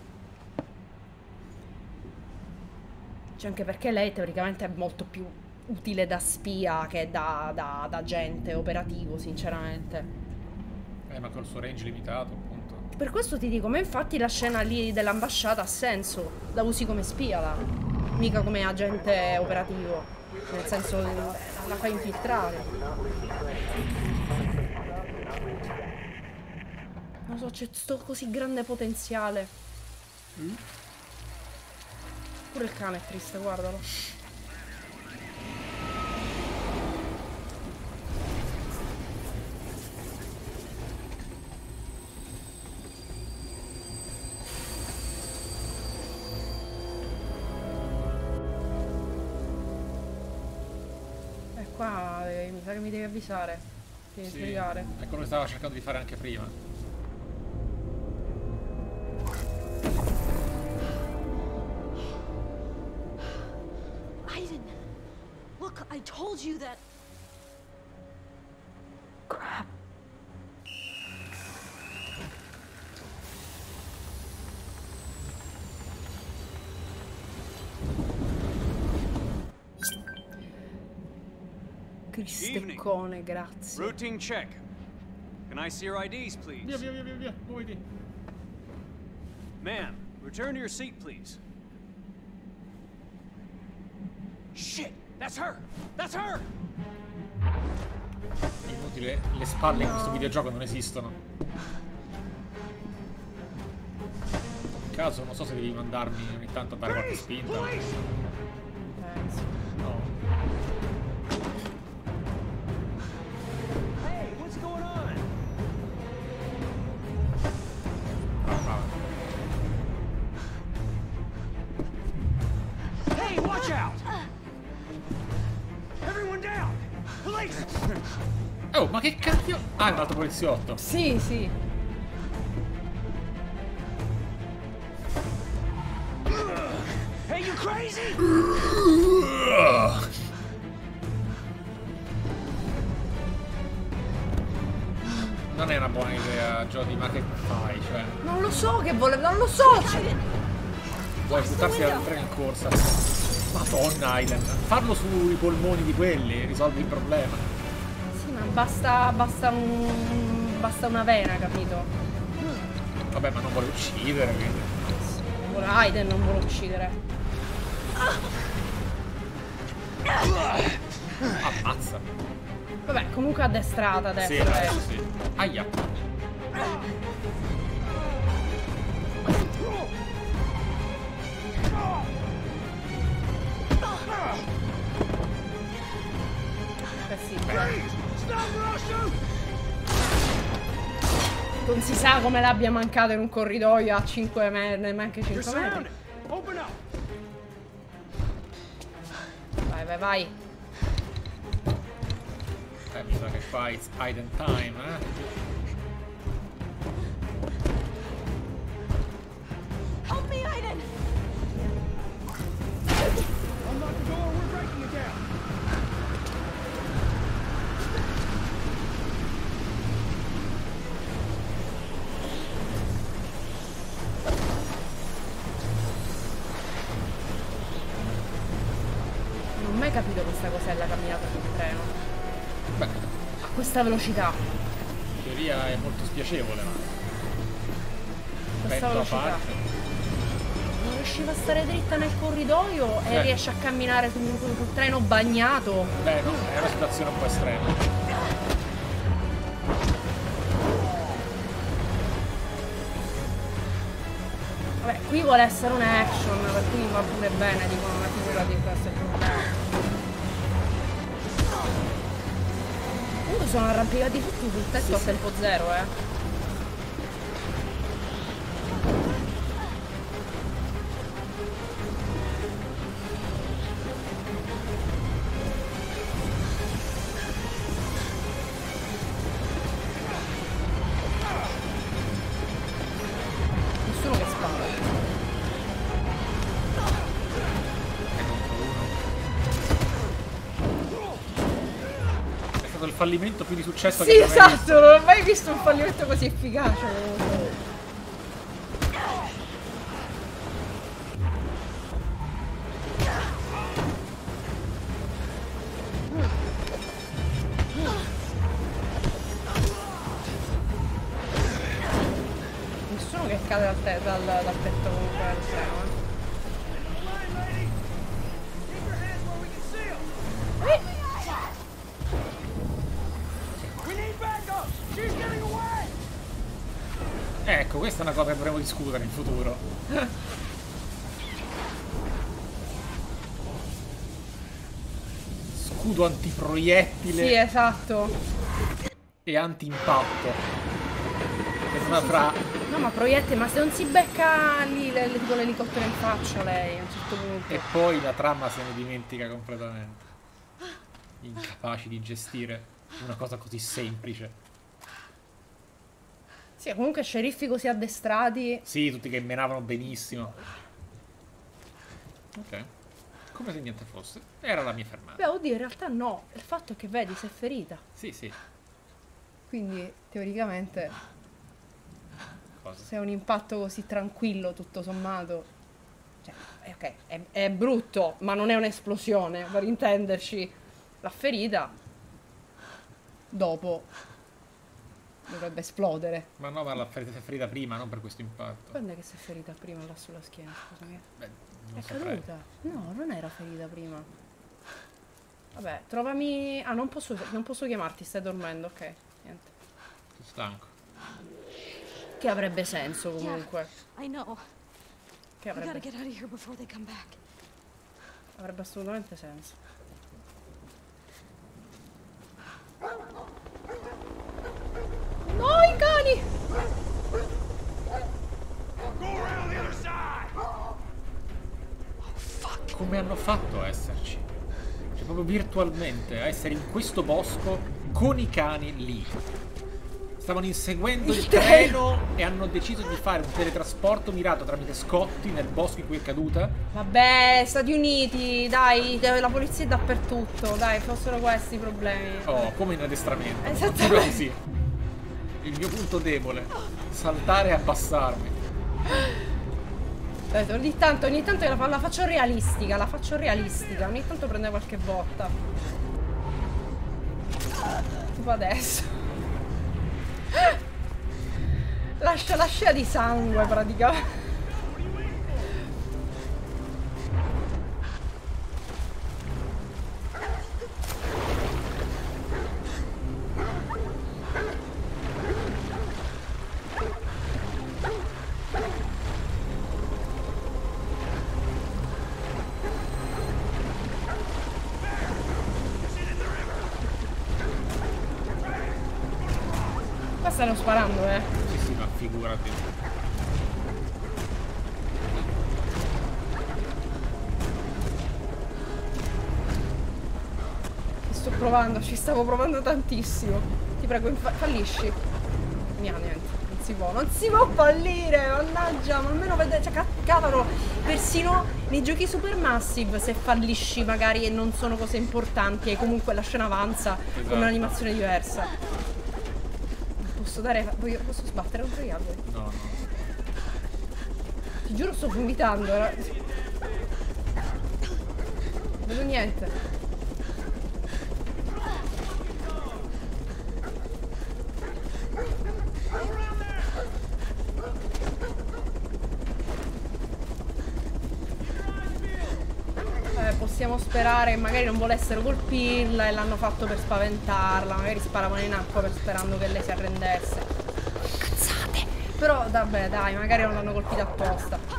C'è anche perché lei teoricamente è molto più utile da spia che da, da, da agente operativo, sinceramente. Eh, ma col suo range limitato, appunto. Per questo ti dico, ma infatti la scena lì dell'ambasciata ha senso, la usi come spia là. Mica come agente operativo, nel senso la fai infiltrare. Non so, c'è sto così grande potenziale. Mm? Pure il cane è triste, guardalo. Qua eh, mi sa che mi devi avvisare, devi sì, spiegare. È quello che stavo cercando di fare anche prima. Aiden, look, I told you that. Crap. Cristeccone, grazie. Routine check. Can I see your I Ds, please? Via, via, via, via, via. Come vedi? Ma'am, return to your seat, please. Shit! That's her! That's her! È inutile, le spalle no. in questo videogioco non esistono. In caso non so se devi mandarmi ogni tanto a dare qualche spinta. Penso. No. Hey, what's going on? Ah, ah. Hey, watch out! Everyone down! Police! Oh, ma che cacchio? Ah, è un altro poliziotto. Sì, sì. Hey, you crazy? Non è una buona idea, Jodie, ma che fai? Cioè, Non lo so che volevo, non lo so. Cioè... vuoi buttarsi dal treno in corsa? Madonna, Aiden, farlo sui polmoni di quelli, risolvi il problema. Sì, ma basta, basta un, basta una vena, capito? Vabbè, ma non vuole uccidere, quindi. Aiden non vuole uccidere. Ammazza. Vabbè, comunque addestrata adesso. Sì, adesso sì. Aia. Eh sì, non si sa come l'abbia mancato in un corridoio a cinque metri, neanche cinque metri. Vai, vai, vai. Eh, mi sa che qua it's Aiden time, eh? Help me, Aiden! Unlock the door, we're breaking it down! Non ho mai capito questa cos'è la camminata sul treno. Beh, A questa velocità. in teoria è molto spiacevole, ma Questa vento a velocità. parte. Non riusciva a stare dritta nel corridoio e Eh. riesce a camminare su un, su un treno bagnato. Beh, no, è una situazione un po' estrema. Vabbè, qui vuole essere un action, per cui va pure bene, dicono una figura di questo è il problema. Comunque sono arrampicati tutti sul tetto Sì, a sì. tempo zero, eh. Nessuno che spara. È stato il fallimento più di successo Sì, che abbia mai esatto, non ho mai visto un fallimento così efficace. Nessuno che cade dal, te- dal, dal tetto comunque del treno, eh. We need backup! She's getting away! Ecco, questa è una cosa che dovremmo discutere in futuro. Scudo antiproiettile Sì, esatto. e anti-impatto. Che sono fra... No, ma proiettile, ma se non si becca lì le- le- tipo l'elicottero in faccia lei a un certo punto. E poi la trama se ne dimentica completamente. Incapaci di gestire una cosa così semplice. Sì, comunque sceriffi così addestrati. Sì, tutti che menavano benissimo. Ok. Come se niente fosse. Era la mia fermata. Beh, oddio, in realtà no. Il fatto è che vedi, si è ferita. Sì, sì. Quindi, teoricamente, Cosa? se è un impatto così tranquillo, tutto sommato. Cioè, è ok, è, è brutto, ma non è un'esplosione, per intenderci. La ferita, dopo, dovrebbe esplodere. Ma no, ma l'ha fer- si è ferita prima, non per questo impatto. Quando è che si è ferita prima là sulla schiena? Scusami. Beh, non È saprei. caduta? No, non era ferita prima. Vabbè, trovami... Ah, non posso, non posso chiamarti, stai dormendo, ok. Niente. Sono stanco. Che avrebbe senso comunque. I know. Che We gotta avrebbe, get out of here before they come back. avrebbe assolutamente senso. No, i cani! Go around the other side! Come hanno fatto a esserci? Cioè, proprio virtualmente, a essere in questo bosco con i cani lì. Stavano inseguendo il, Il treno e hanno deciso di fare un teletrasporto mirato tramite scotti nel bosco in cui è caduta. Vabbè, Stati Uniti, dai, la polizia è dappertutto, dai, fossero questi i problemi. Oh, come in addestramento. Esattamente. Proprio così. Il mio punto debole. Saltare e abbassarmi. Vedete, ogni tanto, ogni tanto la, fa- la faccio realistica, la faccio realistica, ogni tanto prende qualche botta. Tipo adesso. Lascia la scia di sangue praticamente. Qua stanno sparando, eh. Sì, sì, ma figurati. Ci sto provando, ci stavo provando tantissimo. Ti prego, infa- fallisci. Mia, niente, non si può, non si può fallire, mannaggia, ma almeno vedete, cioè, ca- cavolo, persino nei giochi Supermassive se fallisci magari e non sono cose importanti e comunque la scena avanza Esatto. con un'animazione diversa. Posso dare, voglio- posso sbattere contro gli alberi? No, no. Ti giuro sto vomitando, eh. Non vedo niente. Eh, possiamo sperare che magari non volessero colpirla e l'hanno fatto per spaventarla. Magari sparavano in acqua per sperando che lei si arrendesse. Cazzate! Però vabbè, dai, magari non l'hanno colpita apposta.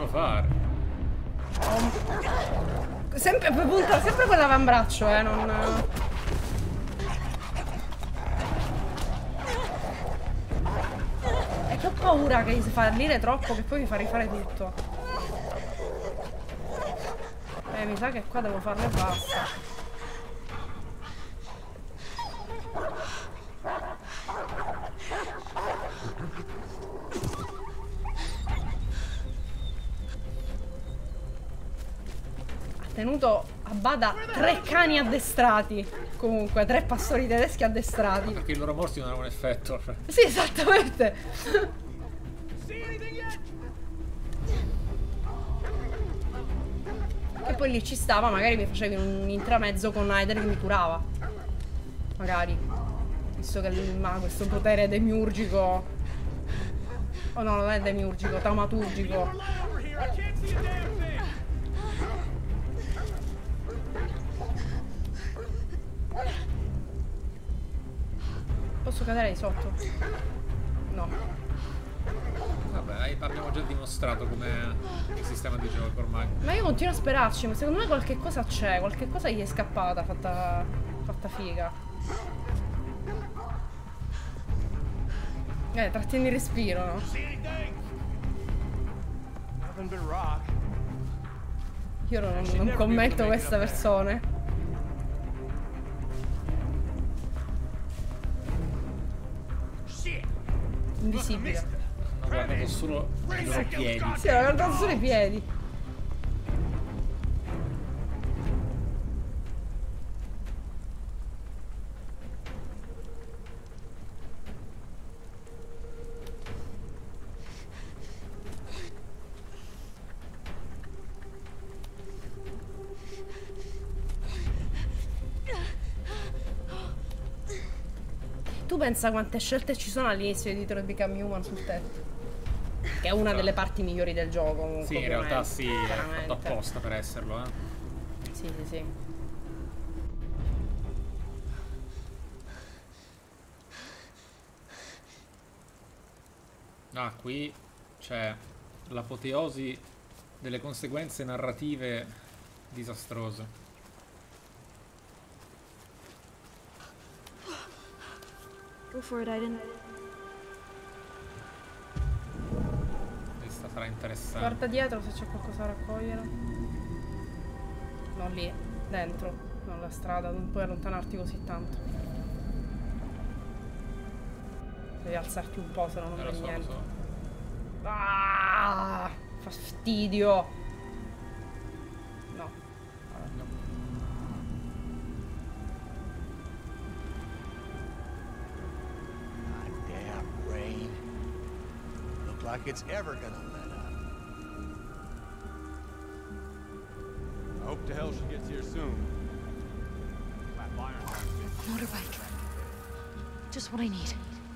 possono fare. Um, sempre, punta, sempre quell'avambraccio, eh, non... È che ho paura che si fallire troppo, che poi mi fa rifare tutto. Eh, mi sa che qua devo farlo e basta. Tenuto a bada tre cani addestrati. Comunque, tre pastori tedeschi addestrati. Perché i loro morsi non hanno un effetto. Sì, esattamente. E poi lì ci stava, magari mi facevi un intramezzo con Hyder che mi curava. Magari. Visto che ha questo potere demiurgico. Oh no, non è demiurgico, taumaturgico. Posso cadere di sotto? No. Vabbè, abbiamo già dimostrato com'è il sistema di gioco ormai. Ma io continuo a sperarci, ma secondo me qualche cosa c'è, qualche cosa gli è scappata, fatta, fatta figa. Eh, trattieni il respiro, no? Io non, non commento queste persone. Invisibile. Hanno guardato solo i loro piedi. Sì, hanno guardato solo i piedi. Tu pensa quante scelte ci sono all'inizio di Detroit Become Human sul tetto? Che è una delle parti migliori del gioco comunque. Sì, in realtà sì, è fatto apposta per esserlo, eh. Sì, sì, sì. Ah, qui c'è l'apoteosi delle conseguenze narrative disastrose. Go for it, Aiden. Questa sarà interessante. Guarda dietro se c'è qualcosa da raccogliere. No, lì, dentro, non la strada, non puoi allontanarti così tanto. Devi alzarti un po', se no non vedi niente. So. Ah, fastidio. No. no. Damn rain. Look like it's ever gonna let up. I hope to hell she gets here soon. Motorbike. Just what I need.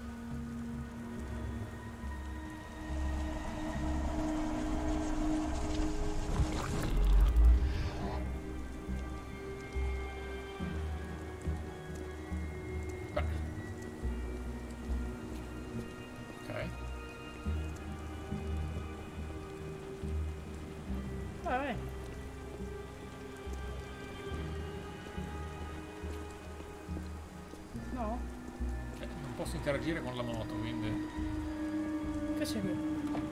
Interagire con la moto, quindi. Che c'è qui?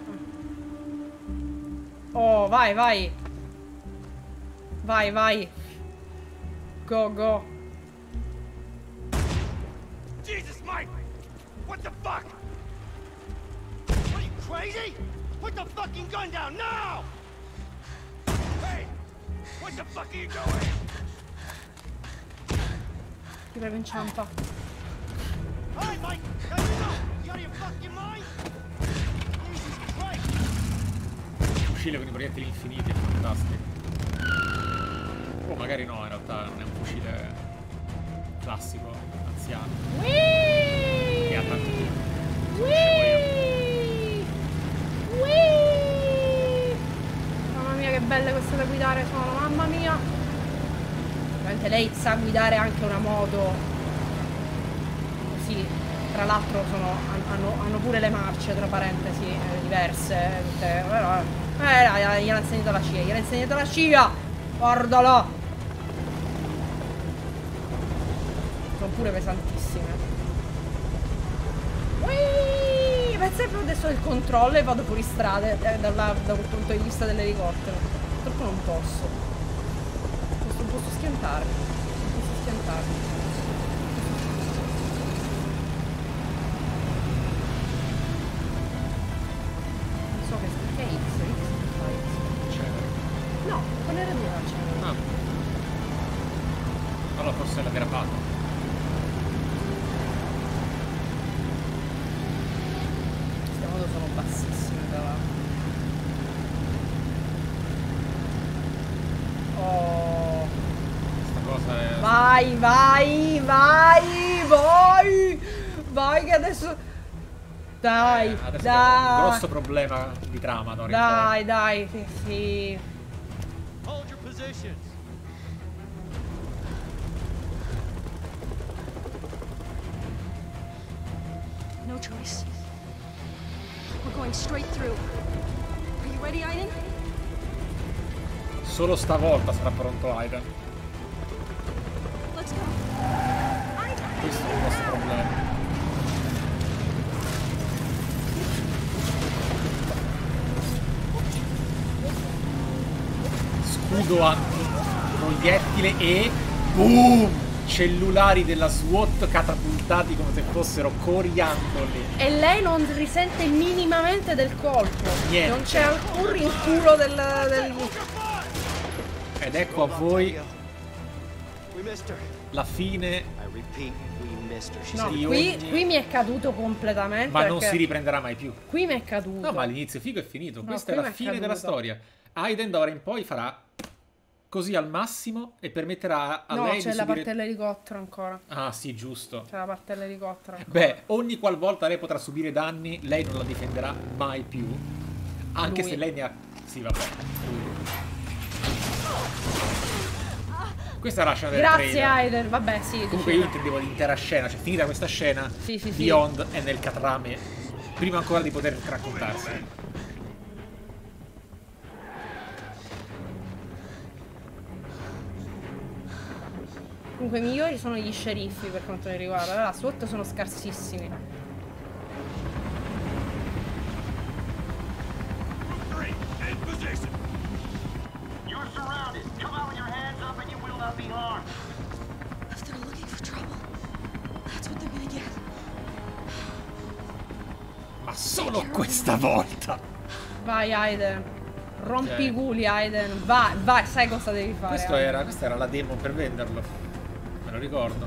Oh, vai, vai. Vai, vai. Go, go. Jesus, Mike! What the fuck? What are you crazy? Put the fucking gun down now! Hey! What the fuck are you doing? Ti prego, inciampa. Hey, Mike! Hey, you know, you out of your fucking mind? Jesus Christ! Fucile con i proiettili infiniti è fantastico. O magari no, in realtà non è un fucile classico, anziano. Whee! Che ha tanto tempo. Whee! Whee! Mamma mia che belle queste da guidare sono, mamma mia! Veramente lei sa guidare anche una moto così tra l'altro sono, hanno, hanno pure le marce, tra parentesi, eh, diverse, tutte, però, eh, gliel'ha insegnato la C I A, gliel'ha insegnato la C I A, guardala! Sono pure pesantissime. Ui, pensa che adesso il controllo e vado fuori strada, eh, dalla, da quel punto di vista dell'elicottero. Purtroppo non posso. Posso, non posso schiantarmi. Non posso schiantarmi. No, con era due la c'era. Ah. Allora forse l'ha grappato. Queste moto sono bassissime da là. Oh. Questa cosa è... Vai, vai, vai, vai. Vai che adesso... Dai, eh, adesso dai. abbiamo un grosso problema di trama d'ora in Dai, dai, sì, sì. Hold your positions. No choice. We're going straight through. Are you ready, Aiden? Solo stavolta sarà pronto Aiden. Let's go. Aiden! Questo è il nostro problema. Scudo anti-proiettile e boom! Cellulari della SWAT catapultati come se fossero coriandoli. E lei non risente minimamente del colpo. Niente. Non c'è alcun rinculo del, del... Ed ecco a voi la fine. No, di qui, ogni... qui mi è caduto completamente. Ma non perché si riprenderà mai più. Qui mi è caduto. No, ma l'inizio figo è finito. No, Questa è qui la mi è fine caduto. della storia. Aiden da ora in poi farà così al massimo e permetterà a No, lei c'è di la subire... parte dell'elicottero ancora. Ah, sì, giusto. C'è la parte dell'elicottero ancora. Beh, ogni qualvolta lei potrà subire danni, lei non la difenderà mai più. Anche Lui. se lei ne ha... Sì, vabbè. Questa è la scena del Grazie trailer. Aiden, vabbè sì. Comunque io intendevo l'intera scena, cioè finita questa scena, Sì, sì, sì. Beyond è nel catrame, prima ancora di poter raccontarsi. Comunque i migliori sono gli sceriffi per quanto mi riguarda. Allora, SWAT sono scarsissimi. If they're looking for trouble, that's what they're gonna get. Ma solo questa volta! Vai Aiden. Rompi Ok. i culi Aiden. Vai, vai, sai cosa devi fare. Questo Aiden. era, questa era la demo per venderlo. Me lo ricordo.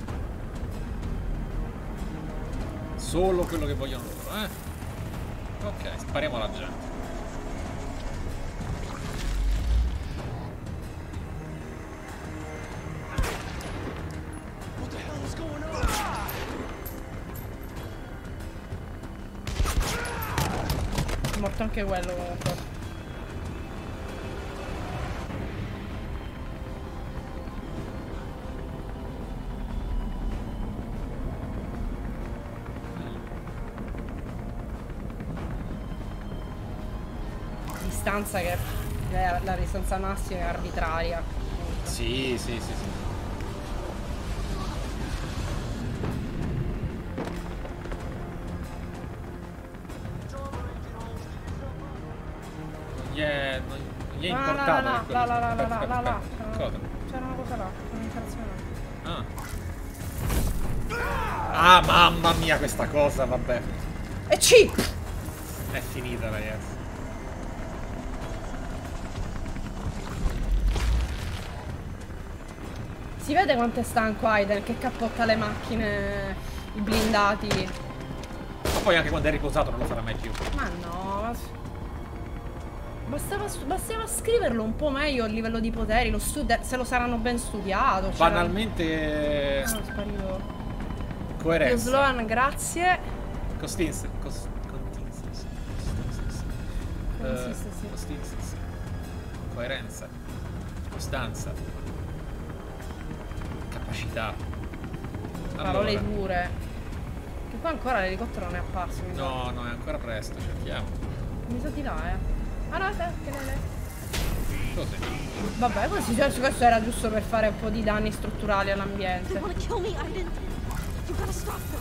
Solo quello che vogliono loro, eh? Ok, spariamo alla gente. È morto anche quello comunque. Distanza che è la distanza massima è arbitraria. Sì, sì, sì, sì. Non gli è, non gli è Ah, importato. là, là, che là, quello- là, là, aspetta, là, aspetta, là, là. aspetta. Cosa? C'era una cosa là, un'interazione. Ah. Ah, mamma mia, questa cosa, vabbè. E C! È finita, ragazzi. Si vede quanto è stanco Aiden, che cappotta le macchine, i blindati. Ma poi anche quando è riposato non lo farà mai più. Ma no, ma... Bastava, bastava scriverlo un po' meglio a livello di poteri, lo studi- se lo saranno ben studiato. Cioè... Banalmente... Ah, è sparito. Io Coerenza. Sloan, grazie. Costinse. Cos... Continses. Consistency. Costinses. Coerenza. Costanza. Capacità. Parole Allora, dure. Che Qua ancora l'elicottero non è apparso. Mi No, no, è ancora presto, cerchiamo. sa. Mi sa di là, eh. Ah no, aspetta, che lei. Così. Vabbè, così cioè, questo era giusto per fare un po' di danni strutturali all'ambiente. They want to kill me, Aiden. You gotta stop them.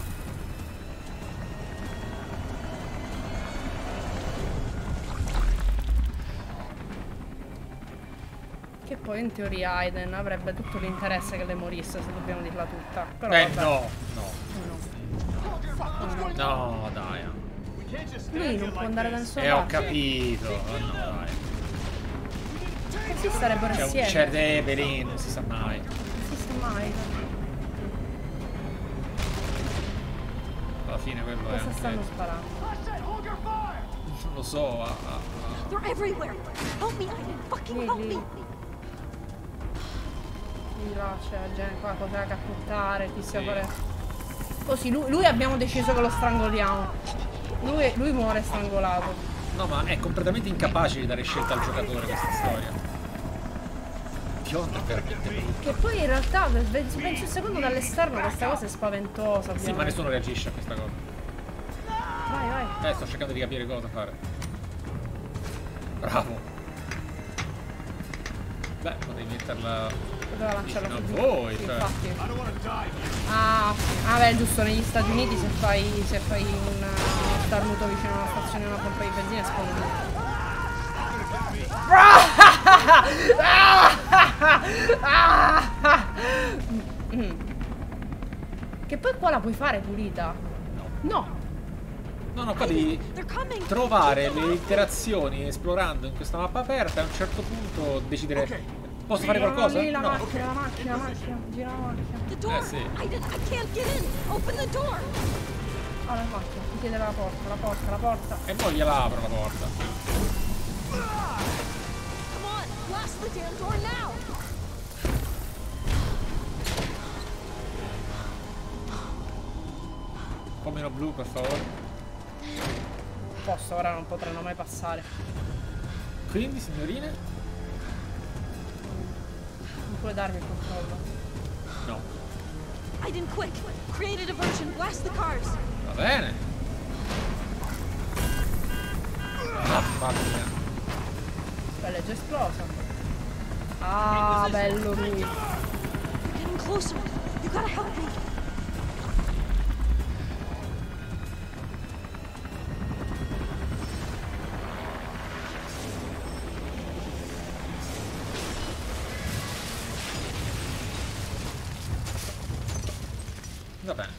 Che poi in teoria Aiden avrebbe tutto l'interesse che le morisse, se dobbiamo dirla tutta. Però Eh vabbè. no, no. No. No, dai. Lui non può andare da nessuna Eh, ho parte. capito. Oh, no, dai. Così starebbero C'è un insieme. c'è Evelyn, non si sa mai. Non si sa mai. Alla fine quello è Cosa anche... stanno sparando? Non lo so, ah, ah, ah. They're everywhere. Help me, Aiden. Fucking Lì, help lì. me. Lì là c'è la gente qua, cosa da cappottare, tizia Sì. fare. Così, lui, lui abbiamo deciso che lo strangoliamo. Lui, lui muore strangolato. No, ma è completamente incapace di dare scelta al giocatore questa storia. Bionda veramente brutta. Che poi in realtà, se pensi un secondo dall'esterno, questa cosa è spaventosa. Sì, ma ovviamente. nessuno reagisce a questa cosa. Vai, vai. Eh, sto cercando di capire cosa fare. Bravo. Beh, potevi metterla Poteva lanciarlo vicino a su di- voi, sì, cioè. infatti. Ah, ah, beh, giusto, negli Stati Uniti se fai, se fai un uh, starnuto vicino a una stazione, una pompa di benzina esplode tutto. Mm. Che poi qua la puoi fare pulita? No. No. No, no, qua devi They're coming. trovare le interazioni esplorando in questa mappa aperta e a un certo punto decidere posso fare qualcosa? Lì la No. macchina, la macchina, la macchina, gira la macchina. The door. Eh, sì. Aiden, I can't get in. Open the door. Ah, la macchina, ti chiede la porta, la porta, la porta. E poi gliela apro la porta. Come on, blast the damn door now. Un po' meno blu, per favore. Posto, ora non potranno mai passare. Quindi, signorine? Non puoi darmi il controllo. No. Aiden, quick. Create a diversion. Blast the cars. Va bene. Mamma mia. Quella è già esplosa. Ah, bello lui. Getting closer. You gotta help me. Va bene.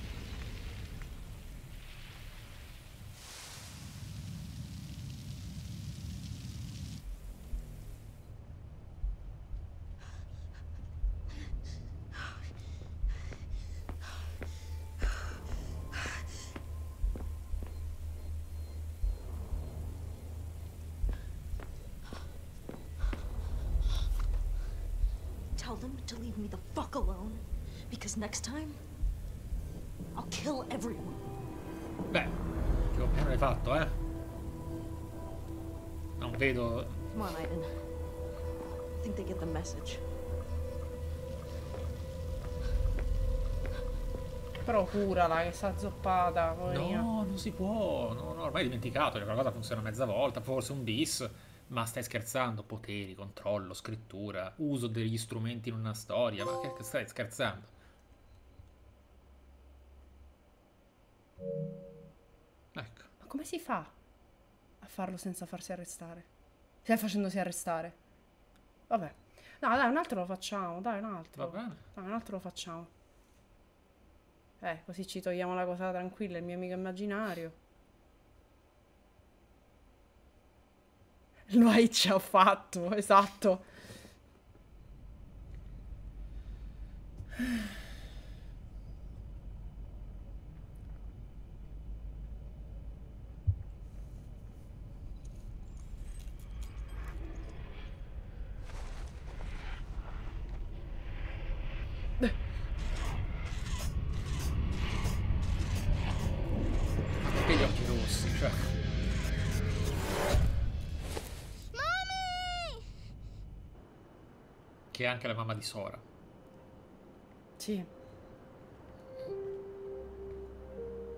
Tell them to leave me the fuck alone. Because next time, I'll kill everyone. Beh, più o meno l'hai fatto, eh? Non vedo... Come on, Aiden. I think they get the message. Però curala, che sta zoppata, poverina. No, non si può. No, no, ormai hai dimenticato che la cosa funziona mezza volta, forse un bis. Ma stai scherzando? Poteri, controllo, scrittura, uso degli strumenti in una storia. Ma che che stai scherzando? Ecco. Ma come si fa a farlo senza farsi arrestare? Cioè, facendosi arrestare. Vabbè. No, dai, un altro lo facciamo, dai, un altro. Va bene. Dai, un altro lo facciamo. Eh, così ci togliamo la cosa tranquilla, il mio amico immaginario. Lo hai già fatto, esatto. Perché gli occhi rossi, cioè... Che è anche la mamma di Sora. Sì.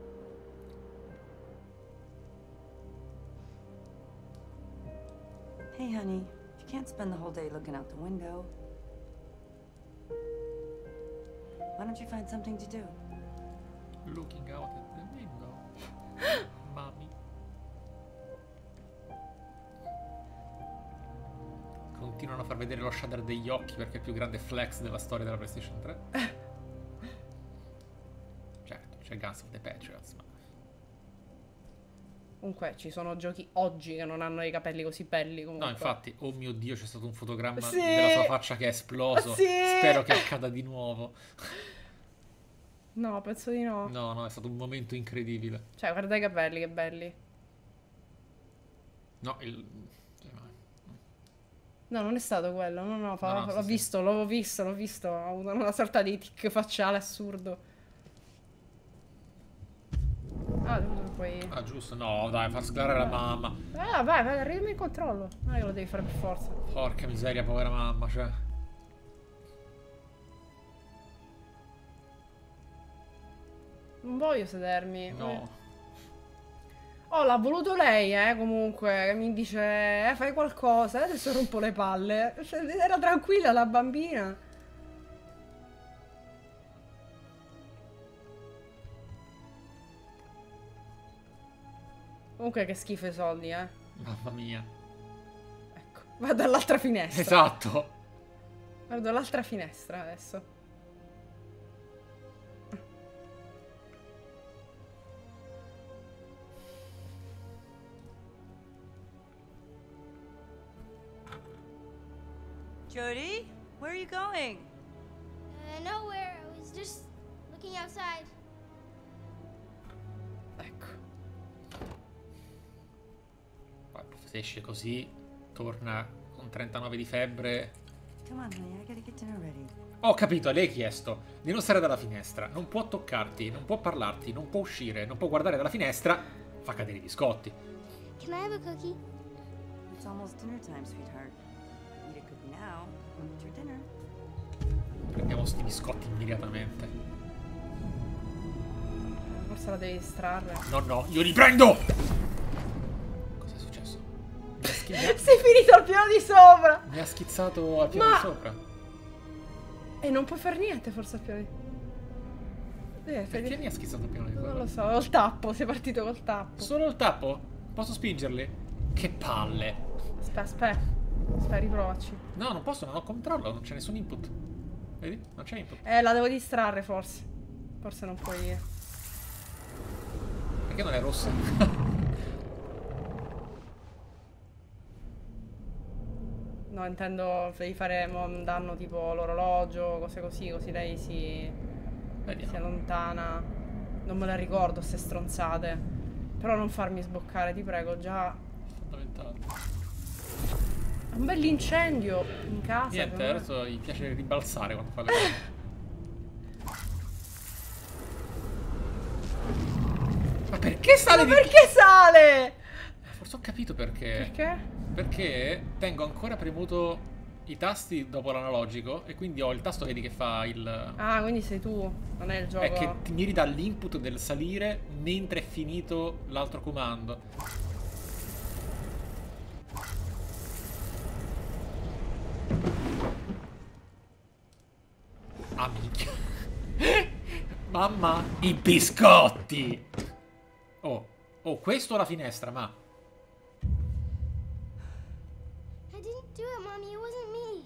Hey, honey, you can't spend the whole day looking out the window. Why don't you find something to do? Looking out at the window. Mami. Continuano a far vedere lo shader degli occhi perché è il più grande flex della storia della PlayStation tre. Certo, c'è Guns of the Patriots, ma... Comunque ci sono giochi oggi che non hanno i capelli così belli comunque. No, infatti, oh mio Dio, c'è stato un fotogramma Sì. della sua faccia che è esploso. Sì. Spero che accada di nuovo. No, penso di no. No, no, è stato un momento incredibile. Cioè, guarda i capelli, che belli. No, il... cioè, ma- No, non è stato quello. No, no, fa- No, no, l'ho sì, visto, l'ho visto, l'ho visto. Ho avuto una sorta di tic facciale assurdo. Ah, tu puoi... Ah, giusto, no, dai, far sclarare la mamma. Ah, vai, vai, arrivami in controllo. Non è che lo devi fare per forza. Porca miseria, povera mamma, cioè. Non voglio sedermi. No. Oh, l'ha voluto lei, eh, comunque, che mi dice, eh, fai qualcosa, adesso rompo le palle. Cioè, era tranquilla la bambina. Comunque che schifo i soldi, eh. Mamma mia. Ecco, vado dall'altra finestra. Esatto. Vado dall'altra finestra adesso. Jody, where are you going? Uh, nowhere. I was just looking outside. Ecco. Poi, se esce così, torna con trentanove di febbre. Come on, honey, I gotta get dinner ready. Ho capito, lei ha chiesto di non stare dalla finestra. Non può toccarti, non può parlarti, non può uscire, non può guardare dalla finestra. Fa cadere i biscotti. Can I have a cookie? It's almost dinner time, sweetheart. Eat a cookie now, and it's your dinner. Prendiamo sti biscotti immediatamente. Forse la devi estrarre. No, no, io li prendo! Cos'è successo? Mi ha, schi- mi ha- Sei finito al piano di sopra! mi ha schizzato al piano Ma- di sopra. E non puoi fare niente, forse al piano di... Eh, fai Perché di- mi ha schizzato al piano di Non sopra? lo so, col tappo, sei partito col tappo. Solo il tappo? Posso spingerli? Che palle. Aspetta, aspetta. Aspetta, riprovaci. No, non posso, non ho controllo, non c'è nessun input. Vedi? Non c'è input. Eh, la devo distrarre, forse. Forse non puoi... Perché non è rossa? No, intendo, devi fare mo, un danno tipo l'orologio, cose così, così lei si... Vediamo. si allontana. Non me la ricordo, ste stronzate. Però non farmi sboccare, ti prego, già... Fondamentale. Un bell'incendio in casa. Niente, per me. adesso gli piace ribalzare quando fa le cose. Ma perché sale Ma di... perché sale? Forse ho capito perché. Perché? Perché tengo ancora premuto i tasti dopo l'analogico e quindi ho il tasto, vedi, che fa il... Ah, quindi sei tu, non è il gioco. È che ti- mi ridà l'input del salire mentre è finito l'altro comando. Ah, minchia. Mamma, i biscotti! Oh, oh, questo o la finestra, ma... I didn't do it, Mommy. It wasn't me.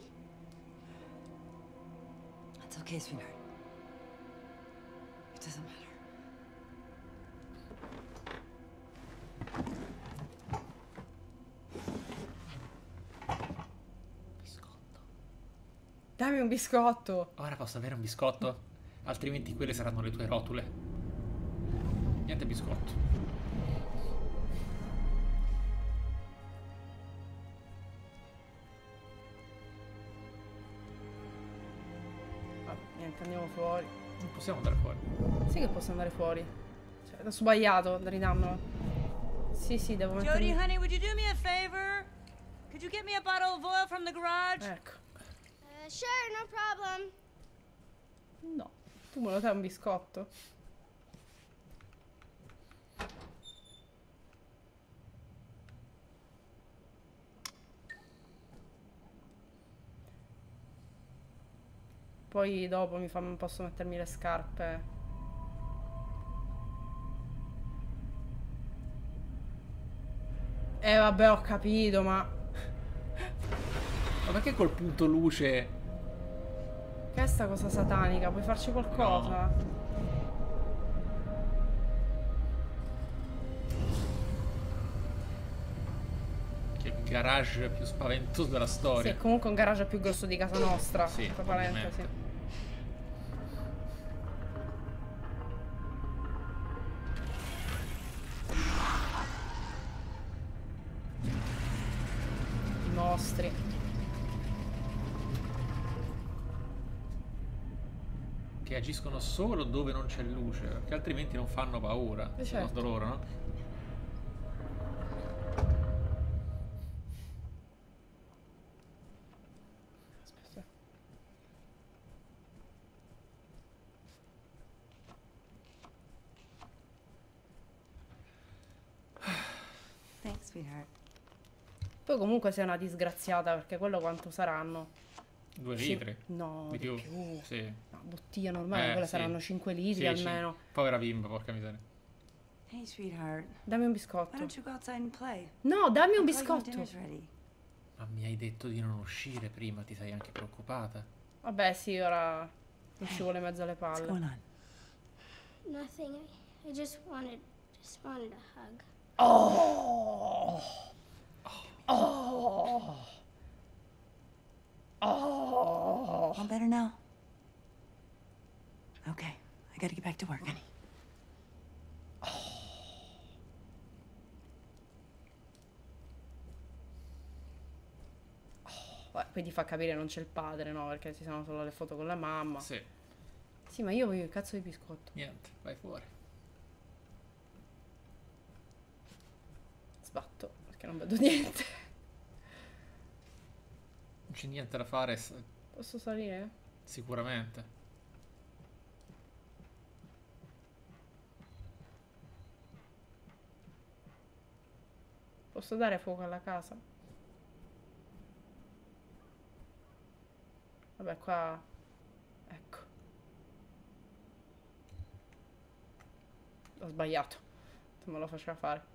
That's okay, sweetheart. It doesn't matter. Biscotto. Dammi un biscotto. Ora posso avere un biscotto? Altrimenti quelle saranno le tue rotule. Niente biscotto. Ah, niente, andiamo fuori. Non possiamo andare fuori. Sì che posso andare fuori. Cioè, ho sbagliato, ridammelo. Sì, sì, devo mettere... Jody, honey, would you do me a favor? Could you get me a bottle of oil from the garage? Ecco. Uh, sure, no problem. No. Tu me lo dai un biscotto? Poi dopo mi fa, posso mettermi le scarpe. Eh vabbè, ho capito, ma... Ma perché col punto luce? Che è sta cosa satanica? Puoi farci qualcosa? No. Che garage più spaventoso della storia. Sì, comunque un garage più grosso di casa nostra. Sì, tra parentesi. ovviamente. I mostri. Che agiscono solo dove non c'è luce, perché altrimenti non fanno paura. Eh, Secondo certo. loro, no? Aspetta. Thanks, sweetheart. Poi comunque sei una disgraziata, perché quello quanto saranno? Due Cin- litri. No, Di di più. più. Sì. Una bottiglia normale, Eh, quelle sì. saranno cinque litri Sì, almeno. sì. Povera bimba, porca miseria. Hey, sweetheart. Dammi un Why biscotto. don't you go outside and play? No, dammi un I'll tell you when biscotto. dinner's ready. Ma mi hai detto di non uscire prima, ti sei anche preoccupata. Vabbè, sì, ora mi ci vuole mezzo alle What's going palle. on? Nothing. I, I just wanted, just wanted a hug. Oh! Oh! Oh! All better now? Okay, I gotta get back to work, honey. Beh, poi ti fa capire non c'è il padre, no? Perché ci sono solo le foto con la mamma. Sì. Sì, ma io voglio il cazzo di biscotto. Niente, vai fuori. Sbatto, perché non vedo niente. Non c'è niente da fare, s- Posso salire? sicuramente. Posso dare fuoco alla casa? Vabbè, qua... Ecco. Ho sbagliato. Se me lo faceva fare.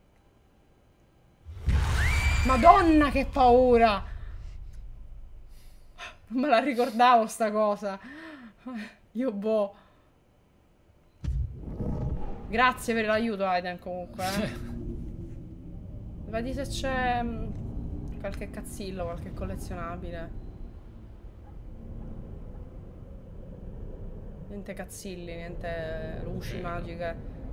Madonna, che paura! Non me la ricordavo sta cosa. Io boh. Grazie per l'aiuto, Aiden, comunque. Eh. Vedi se c'è mm, qualche cazzillo, qualche collezionabile. Niente cazzilli, niente luci Ok. magiche.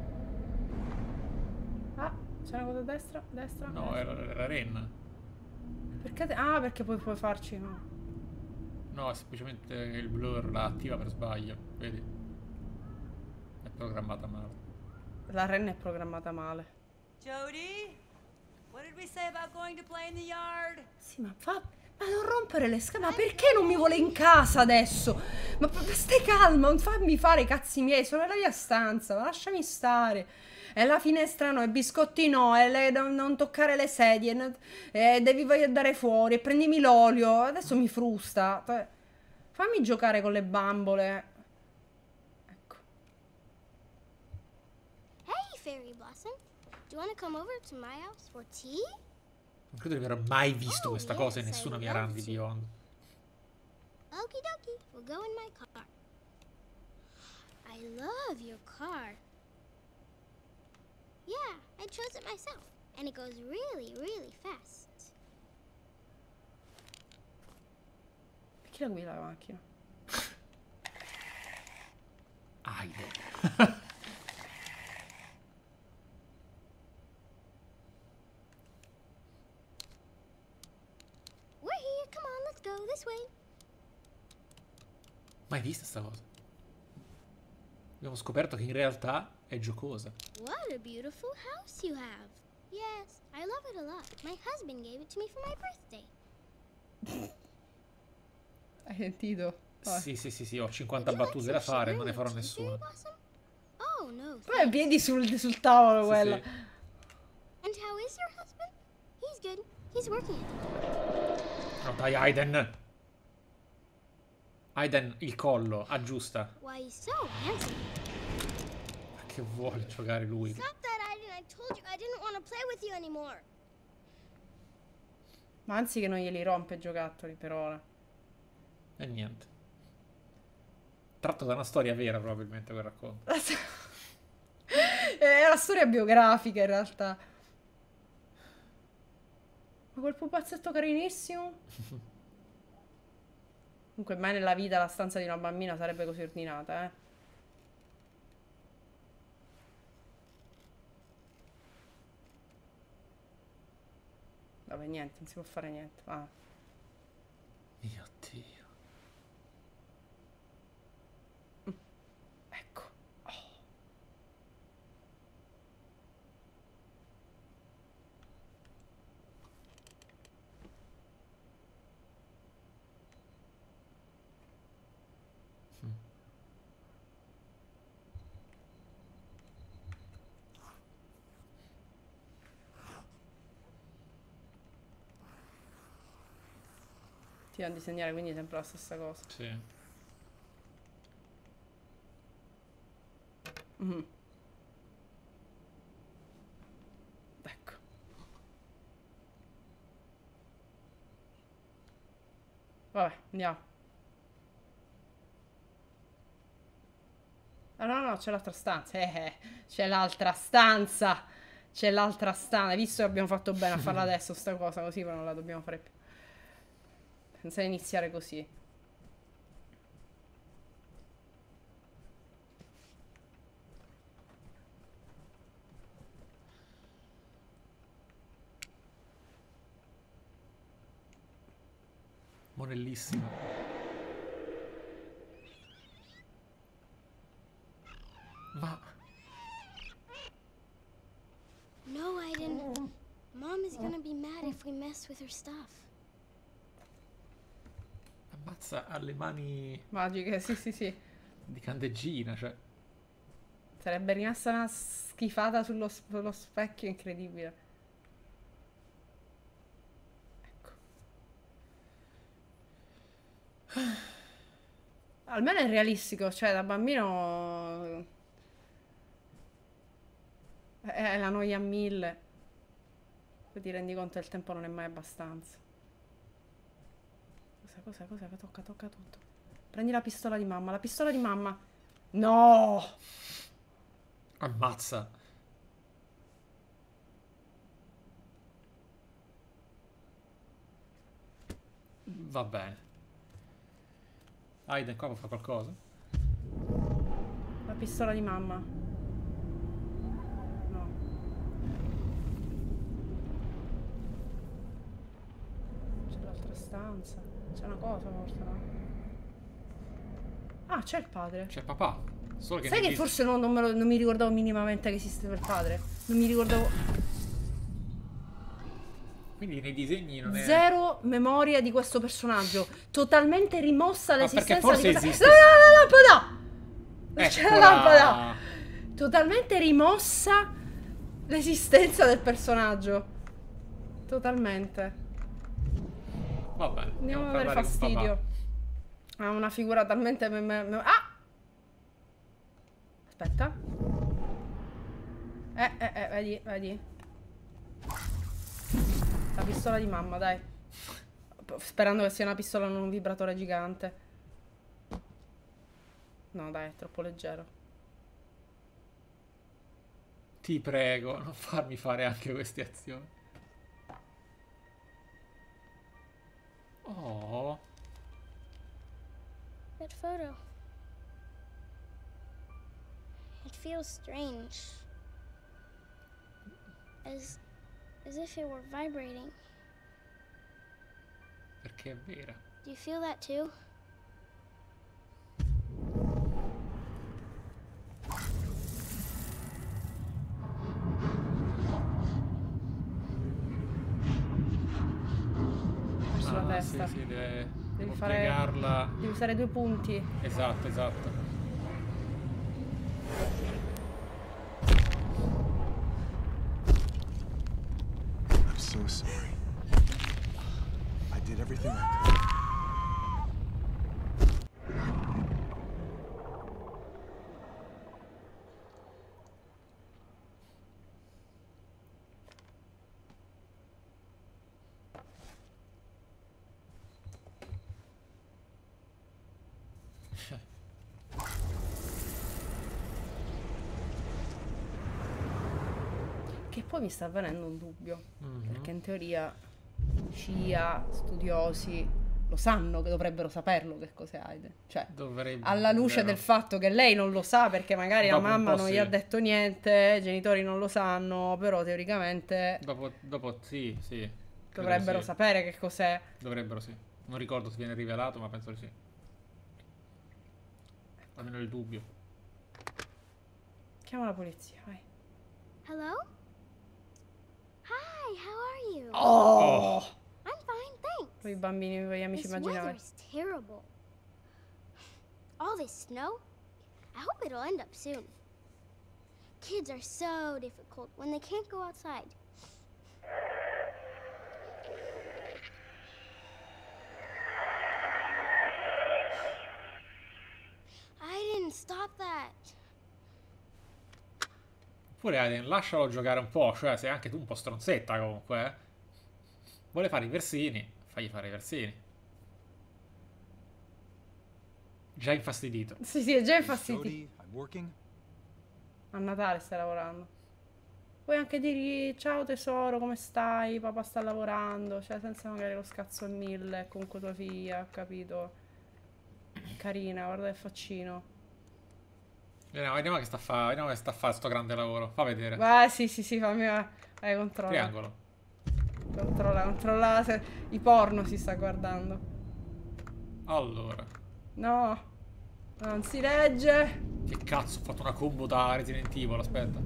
Ah, c'è una cosa a destra? Destra? No, destra. era, era Ren. Perché te- Ah, perché poi puoi farci... No. No, è semplicemente il blur la attiva per sbaglio, vedi? È programmata male. La Ren è programmata male. Jody, what did we say about going to play in the yard? Sì, ma fa... Ma non rompere le scatole. Ma perché non mi vuole in casa adesso? Ma, ma stai calma, non fammi fare i cazzi miei. Sono nella mia stanza, ma lasciami stare. E la finestra no, e biscotti no, e le- non, non toccare le sedie, no, e devi vai- andare fuori, e prendimi l'olio. Adesso mi frusta. Cioè, fammi giocare con le bambole. Ecco. Hey, Fairy Blossom. Do you want to come over to my house for tea? Non credo di aver mai visto Oh, questa cosa in yes, nessuna I mia love run di to. Beyond. Okie dokie. We'll go in my car. I love your car. Yeah, I chose it myself. And it goes really, really fast. Chi la guida la macchina? Aiden. We're here. Come on, let's go this way. Mai vista sta cosa? Abbiamo scoperto che in realtà è giocosa. What a beautiful house you have. Yes, I love it a lot. My husband gave it to me for my birthday. Hai sentito? Vabbè. Sì, sì, sì, sì, ho cinquanta Would you like battute da some fare, sugar non ne and farò tea, nessuna. Fairy Blossom? Oh, no, Poi thanks. piedi sul, sul tavolo Sì, quella. sì. And how is your husband? He's good. He's working at the moment. No, dai, Aiden. Aiden, il collo, aggiusta. Why, he's so handsome. Ma che vuole giocare lui? Stop that, Aiden. I told you I didn't want to play with you anymore. Ma anzi che non glieli rompe i giocattoli per ora. E niente. Tratto da una storia vera probabilmente quel racconto. È una storia biografica in realtà. Ma quel pupazzetto carinissimo. Comunque mai nella vita la stanza di una bambina sarebbe così ordinata, eh. Vabbè, niente, non si può fare niente. Ah. Mio Dio. Ecco. Oh. Mm. Ti va a disegnare quindi sempre la stessa cosa. Sì. Mm. Ecco. Vabbè, andiamo. Ah, no, no, c'è l'altra stanza. Eh, eh, c'è l'altra stanza. C'è l'altra stanza. Hai visto che abbiamo fatto bene a farla adesso sta cosa, così però non la dobbiamo fare più. Senza iniziare così. Morellissimo. Ma... No, Aiden. Mom is gonna be mad if we mess with her stuff. Ammazza, ha le mani Magiche, sì, sì, sì. di candeggina, cioè. Sarebbe rimasta una schifata sullo, sullo specchio incredibile. Ecco. Almeno è realistico, cioè da bambino è la noia a mille. Poi ti rendi conto che il tempo non è mai abbastanza. Cosa, cosa, cosa? Tocca, tocca tutto. Prendi la pistola di mamma, la pistola di mamma. No! Ammazza. Va bene. Aiden qua può fare qualcosa? La pistola di mamma. No. C'è l'altra stanza. C'è una cosa forse, no? Ah, c'è il padre. C'è papà. Solo che Sai che dis- forse non, non, me lo- non mi ricordavo minimamente che esisteva il padre. Non mi ricordavo. Quindi nei disegni non è... Zero memoria di questo personaggio. Totalmente rimossa l'esistenza forse di questa... esiste. No, no, la lampada! Non c'è la Eccola! lampada! Totalmente rimossa l'esistenza del personaggio. Totalmente. Va bene. Andiamo a avere parlare con papà. fastidio. Ha una figura talmente... me- me- me- ah! Aspetta. Eh, eh, eh, vedi, vedi. La pistola di mamma, dai. Sperando che sia una pistola, non un vibratore gigante. No, dai, è troppo leggero. Ti prego, non farmi fare anche queste azioni. Oh. That photo. It feels strange. As as if it were vibrating. Perché è vera. Do you feel that too? Verso la Ah, testa. sì, sì, deve... Devi devo fare... piegarla. Devi usare due punti. Esatto, esatto. I'm so sorry. I did everything I could. Che poi mi sta venendo un dubbio, Mhm. perché in teoria C I A, studiosi, lo sanno che dovrebbero saperlo che cos'è Aiden. Cioè, Dovrebbe, alla luce vero. del fatto che lei non lo sa perché magari Dopo la un mamma po' non sì. gli ha detto niente, i genitori non lo sanno, però teoricamente Dopo, dopo sì, sì. credo dovrebbero sì. sapere che cos'è. Dovrebbero sì. Non ricordo se viene rivelato, ma penso di sì. Almeno il dubbio. Chiama la polizia, vai. Hello? Hi, how are you? Oh! I'm fine, thanks. Poi i bambini, gli amici This immaginari. weather's terrible. All this snow? I hope it'll end up soon. Kids are so difficult when they can't go outside. I didn't stop that. Oppure Aiden, lascialo giocare un po', cioè sei anche tu un po' stronzetta comunque, eh. Vuole fare i versini, fagli fare i versini. Già infastidito. Sì, sì, è già infastidito. Jody, I'm working. A Natale stai lavorando. Puoi anche dirgli ciao tesoro, come stai? Papà sta lavorando. Cioè, senza magari lo scazzo a mille. Comunque tua figlia, ho capito. Carina, guarda il faccino. Vediamo, vediamo che sta a fare, vediamo che sta a fare sto grande lavoro. Fa vedere. Vai, sì, sì, sì, fammi. Vai, controlla. Triangolo. Controlla, controlla se i porno si sta guardando. Allora. No, non si legge. Che cazzo, ho fatto una combo da Resident Evil, aspetta.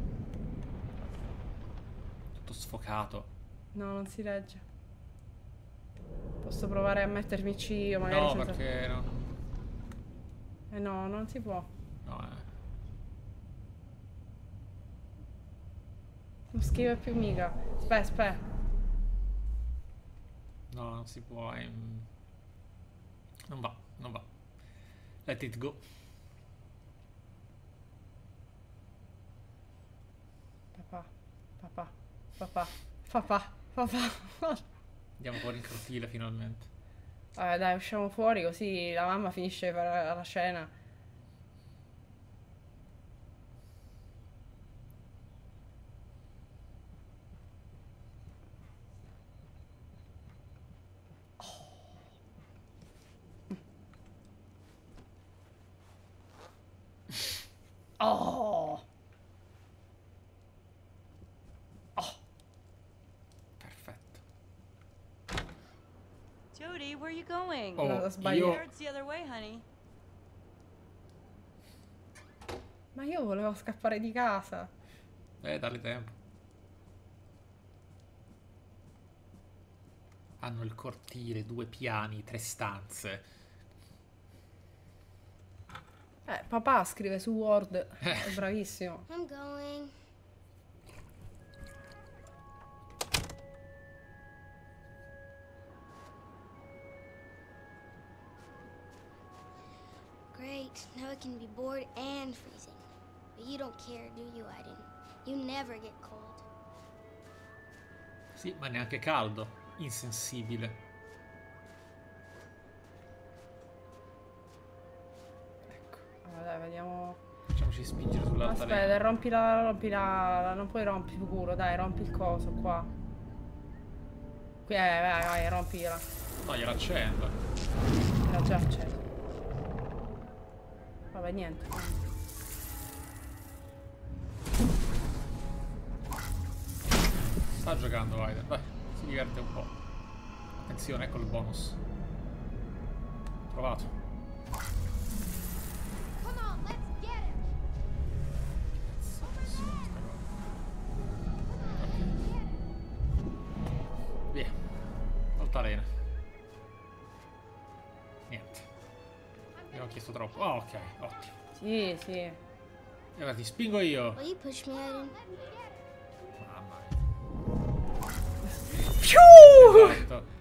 Tutto sfocato. No, non si legge. Posso provare a mettermi C io, magari No, senza... perché no. Eh no, non si può. No, eh. Non scrive più mica. Aspetta, aspetta. No, non si può. È... Non va, non va. Let it go. Papà, papà, papà, papà, papà. Andiamo fuori in cortile finalmente. Vabbè, dai, usciamo fuori così la mamma finisce di fare la cena. Oh! Oh! Perfetto. Jody, where are you going? Oh, No, sbaglio. io... It's the other way, honey. Ma io volevo scappare di casa. Eh, darle tempo. Hanno il cortile, due piani, tre stanze. Eh, papà scrive su Word. È bravissimo. I'm going. Great. Now I can be bored and freezing. But you don't care, do you, Aiden? You never get cold. Sì, ma neanche caldo. Insensibile. Allora, dai, vediamo. Facciamoci spingere sull'altalena. Aspetta, rompi la, rompi la, la- non puoi rompi sicuro, dai, rompi il coso qua. Qui, eh, vai, vai, rompila. No, gliela accendo. Era già acceso. Vabbè, niente. Sta giocando Aiden, dai, si diverte un po'. Attenzione, ecco il bonus. Trovato. Come on, let's get him. Via. Altalena. Niente. Abbiamo chiesto troppo. Ah, ok, ottimo. Sì, sì. E ora ti spingo io. Will you push me, Aiden? Mamma mia. Piu! Esatto.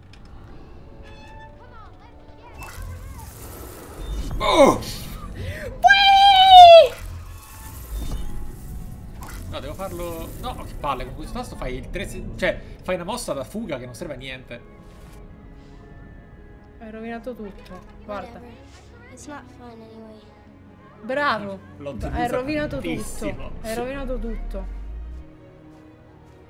Oh! No, devo farlo... No, che palle, con questo tasto fai il tre... Cioè, fai una mossa da fuga che non serve a niente. Hai rovinato tutto. Guarda. Whatever. It's not fun anyway. Bravo. L'ho Hai ottenuta rovinato tantissimo. tutto. Hai rovinato tutto.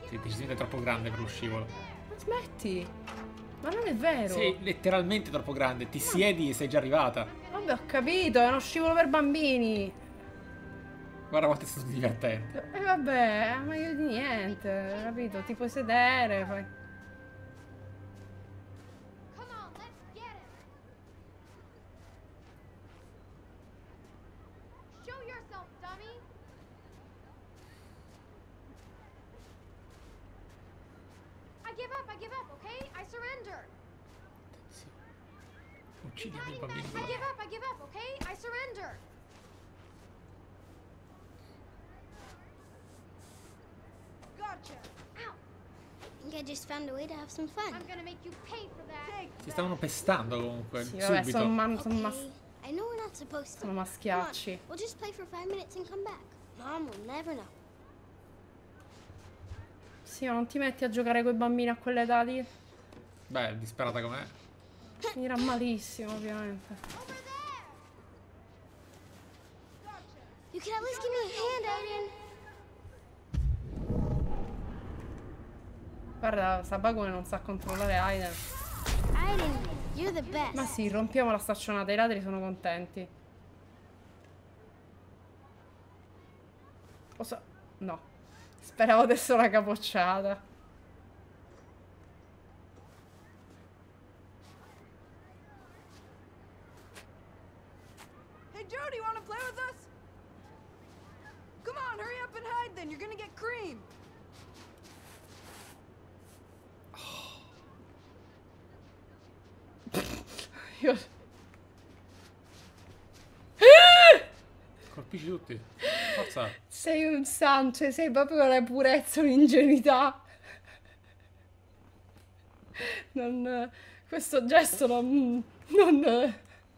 Sì, decisamente troppo grande per lo scivolo. Ma smetti! Ma non è vero! Sei letteralmente troppo grande. Ti siedi e sei già arrivata. Vabbè, ho capito, è uno scivolo per bambini. Guarda quanto è stato divertente. E vabbè, è meglio di niente, capito? Ti puoi sedere, fai... Come on, let's get him. Show yourself, dummy. I give up, I give up, okay? I surrender. Uccidi il bambino. I give up, I give up, okay? I surrender. Gotcha. Ow. I think I just found a way to have some fun. I'm gonna make you pay for that. Si stavano pestando comunque. Sì, vabbè, subito. sono, man- sono, mas- Okay, I know we're not supposed to. sono Come on, maschiacci. we'll just play for five minutes and come back. Mom will never know. Sì, ma non ti metti a giocare con i bambini a quell'età lì? Beh, disperata com'è. Finirà malissimo, ovviamente. You can at least give me a hand, Aiden. Guarda, Sabagone non sa controllare Aiden. Aiden, you're the best. Ma sì, rompiamo la staccionata, i ladri sono contenti. Posso... No. Speravo adesso una capocciata. Hey, Jody, wanna play with us? Come on, hurry up and hide then. You're gonna get cream. Io... Colpisci tutti. Forza. Sei un santo, cioè sei proprio la purezza, un'ingenuità. Non... Questo gesto non... Non...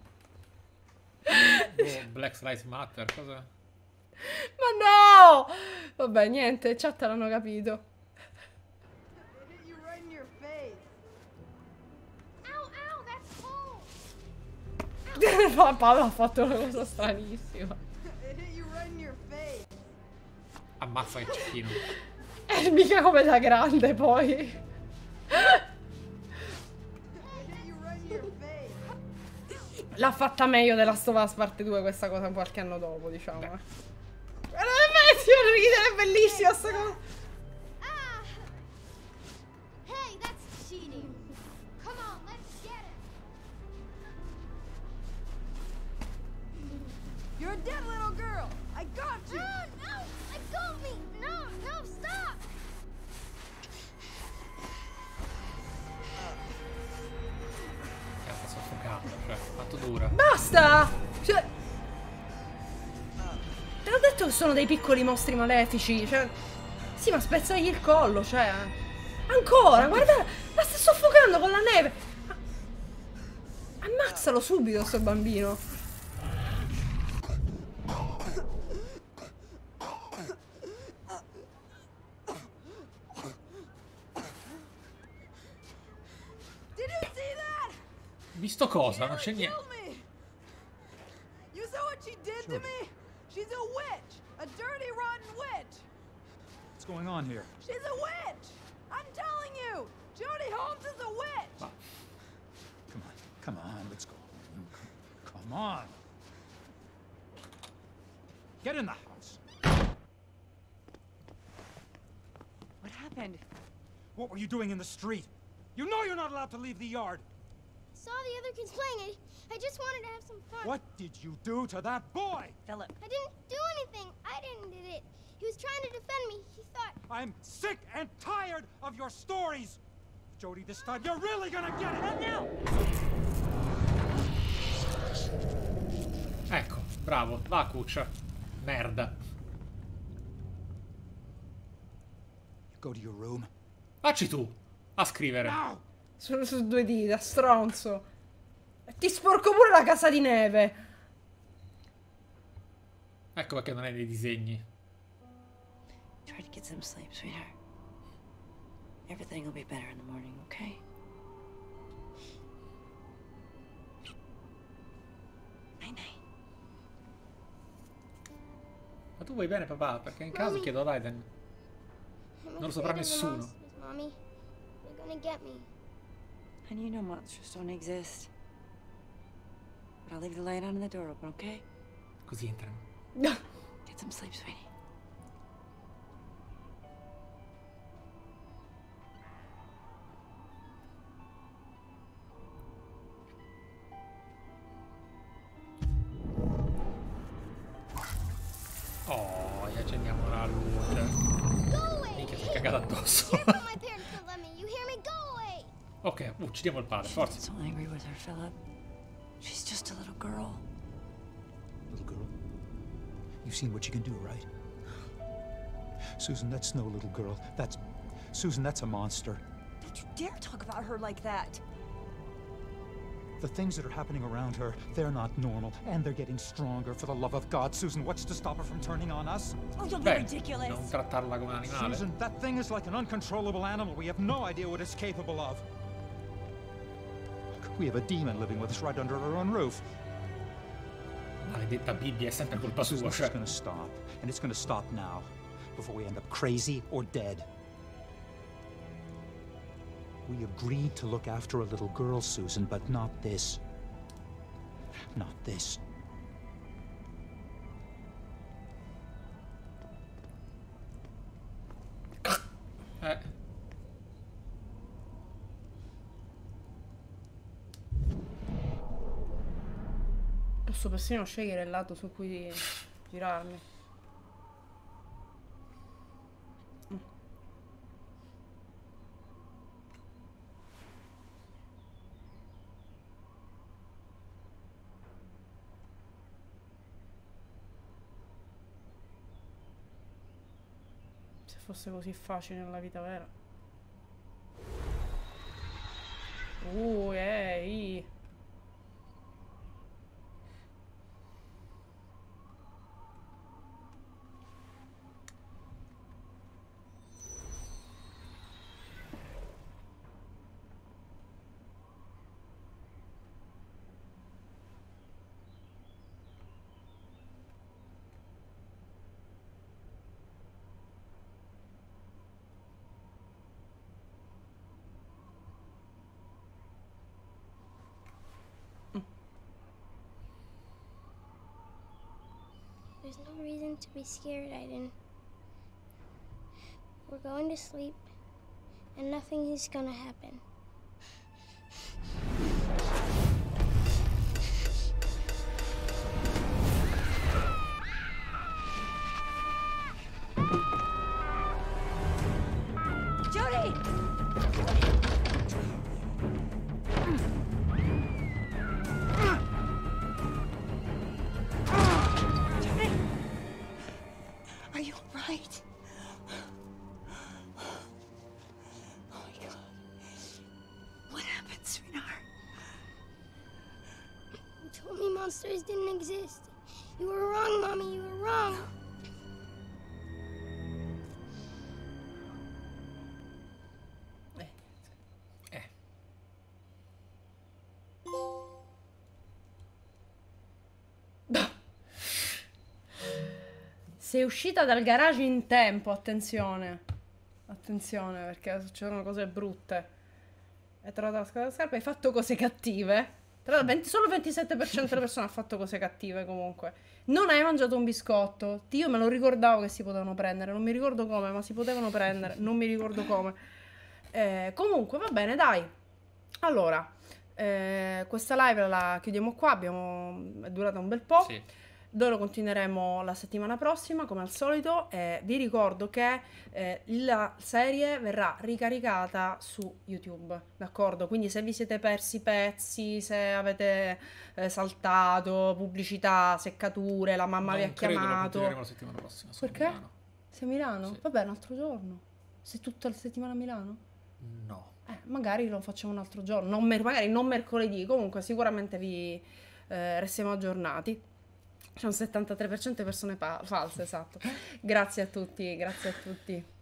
Oh, Black Lives Matter, cosa? Ma no! Vabbè, niente, chat l'hanno capito. It hit you right in your face. Ow, ow, that's cold. Papà ha fatto una cosa stranissima. It hit you right in your face. Ammazza che cecchino. E mica come da grande, poi. It hit you right in your face. L'ha fatta meglio della Last of Us parte due questa cosa qualche anno dopo, diciamo. Eh. Guarda, io ridere, è bellissima sta cosa. Ah. Hey, that's cheating. Come on, let's get him. You're a dead little girl. I got you. No, no, let go of me. No, no, stop. Eh, sta soffocando, cioè, quanto dura. Basta! Cioè... Te l'ho detto che sono dei piccoli mostri malefici, cioè... Sì, ma spezzagli il collo, cioè... Ancora, guarda, la sta soffocando con la neve! Ma... Ammazzalo subito, sto bambino! Did you see that? Visto cosa? Non c'è niente. Kill me. You saw what she did to me? She's a witch. A dirty, rotten witch. What's going on here? She's a witch. I'm telling you. Jody Holmes is a witch. Ah. Come on, come on, let's go. Come on. Get in the house. What happened? What were you doing in the street? You know you're not allowed to leave the yard. Saw the other kids playing it. I just wanted to have some fun. What did you do to that boy? Philip. I didn't do anything. I didn't did it. He was trying to defend me. He thought. I'm sick and tired of your stories. Jody, this time you're really gonna get it. And now. Ecco, bravo, va cuccia. Merda. Go to your room. Facci tu a scrivere. Now. Sono su due dita, stronzo. E ti sporco pure la casa di neve. Ecco perché non hai dei disegni. Try to get some sleep, sweetheart. Everything will be better in the morning, okay? Night night. Ma tu vuoi bene papà? Perché in caso Mami. chiedo ad Aiden. I'm Non lo saprà afraid of the nessuno. monsters, Mommy. They're gonna get me. And you know monsters don't exist. But I'll leave the light on and the door open, okay? Così entrano. Get some sleep, sweetie. Oh, gli accendiamo la luce. Go away! Minchia, si è cagata addosso. Here's what my parents won't let me. You hear me? Go away! Ok, uccidiamo il padre, forza. So angry with her, Philip. She's just a little girl. Little girl? You've seen what you can do, right? Susan, that's no little girl. That's... Susan, that's a monster. Don't you dare talk about her like that. The things that are happening around her, they're not normal, and they're getting stronger. For the love of God, Susan, what's to stop her from turning on us? Oh, you'll be Beh, ridiculous. non trattarla come un animale. Susan, that thing is like an uncontrollable animal. We have no idea what it's capable of. We have a demon living with us right under our own roof. Maledetta Bibbia, è sempre colpa Susan, sua, this cioè. is gonna stop, and it's gonna stop now, before we end up crazy or dead. We agreed to look after a little girl, Susan, but not this. Not this. Eh. Posso persino scegliere il lato su cui girarmi. Mm. Se fosse così facile nella vita vera. Uh, ehi. There's no reason to be scared, Aiden. We're going to sleep, and nothing is gonna happen. Jody! Are you all right? Oh my God. What happened, sweetheart? You told me monsters didn't exist. You were wrong, Mommy. You were wrong. Sei uscita dal garage in tempo, attenzione. Attenzione, perché succedono cose brutte. Hai trovato la scatola della scarpa, hai fatto cose cattive. Tra l'altro, venti solo il ventisette per cento delle persone ha fatto cose cattive comunque. Non hai mangiato un biscotto. Io me lo ricordavo che si potevano prendere. Non mi ricordo come, ma si potevano prendere. Non mi ricordo come. Eh, comunque, va bene, dai. Allora, eh, questa live la chiudiamo qua. Abbiamo... è durata un bel po'. Sì. Noi lo continueremo la settimana prossima, come al solito. Eh, vi ricordo che eh, la serie verrà ricaricata su YouTube, d'accordo? Quindi se vi siete persi pezzi, se avete eh, saltato, pubblicità, seccature, la mamma vi ha Non credo, lo chiamato... continueremo la settimana prossima. sono a Perché? Milano. Sei a Milano? Sì. Vabbè, un altro giorno. Sei tutta la settimana a Milano? No. Eh, magari lo facciamo un altro giorno, non mer- magari non mercoledì, comunque sicuramente vi eh, restiamo aggiornati. C'è un settantatré per cento di persone pa- false, esatto. Grazie a tutti, grazie a tutti.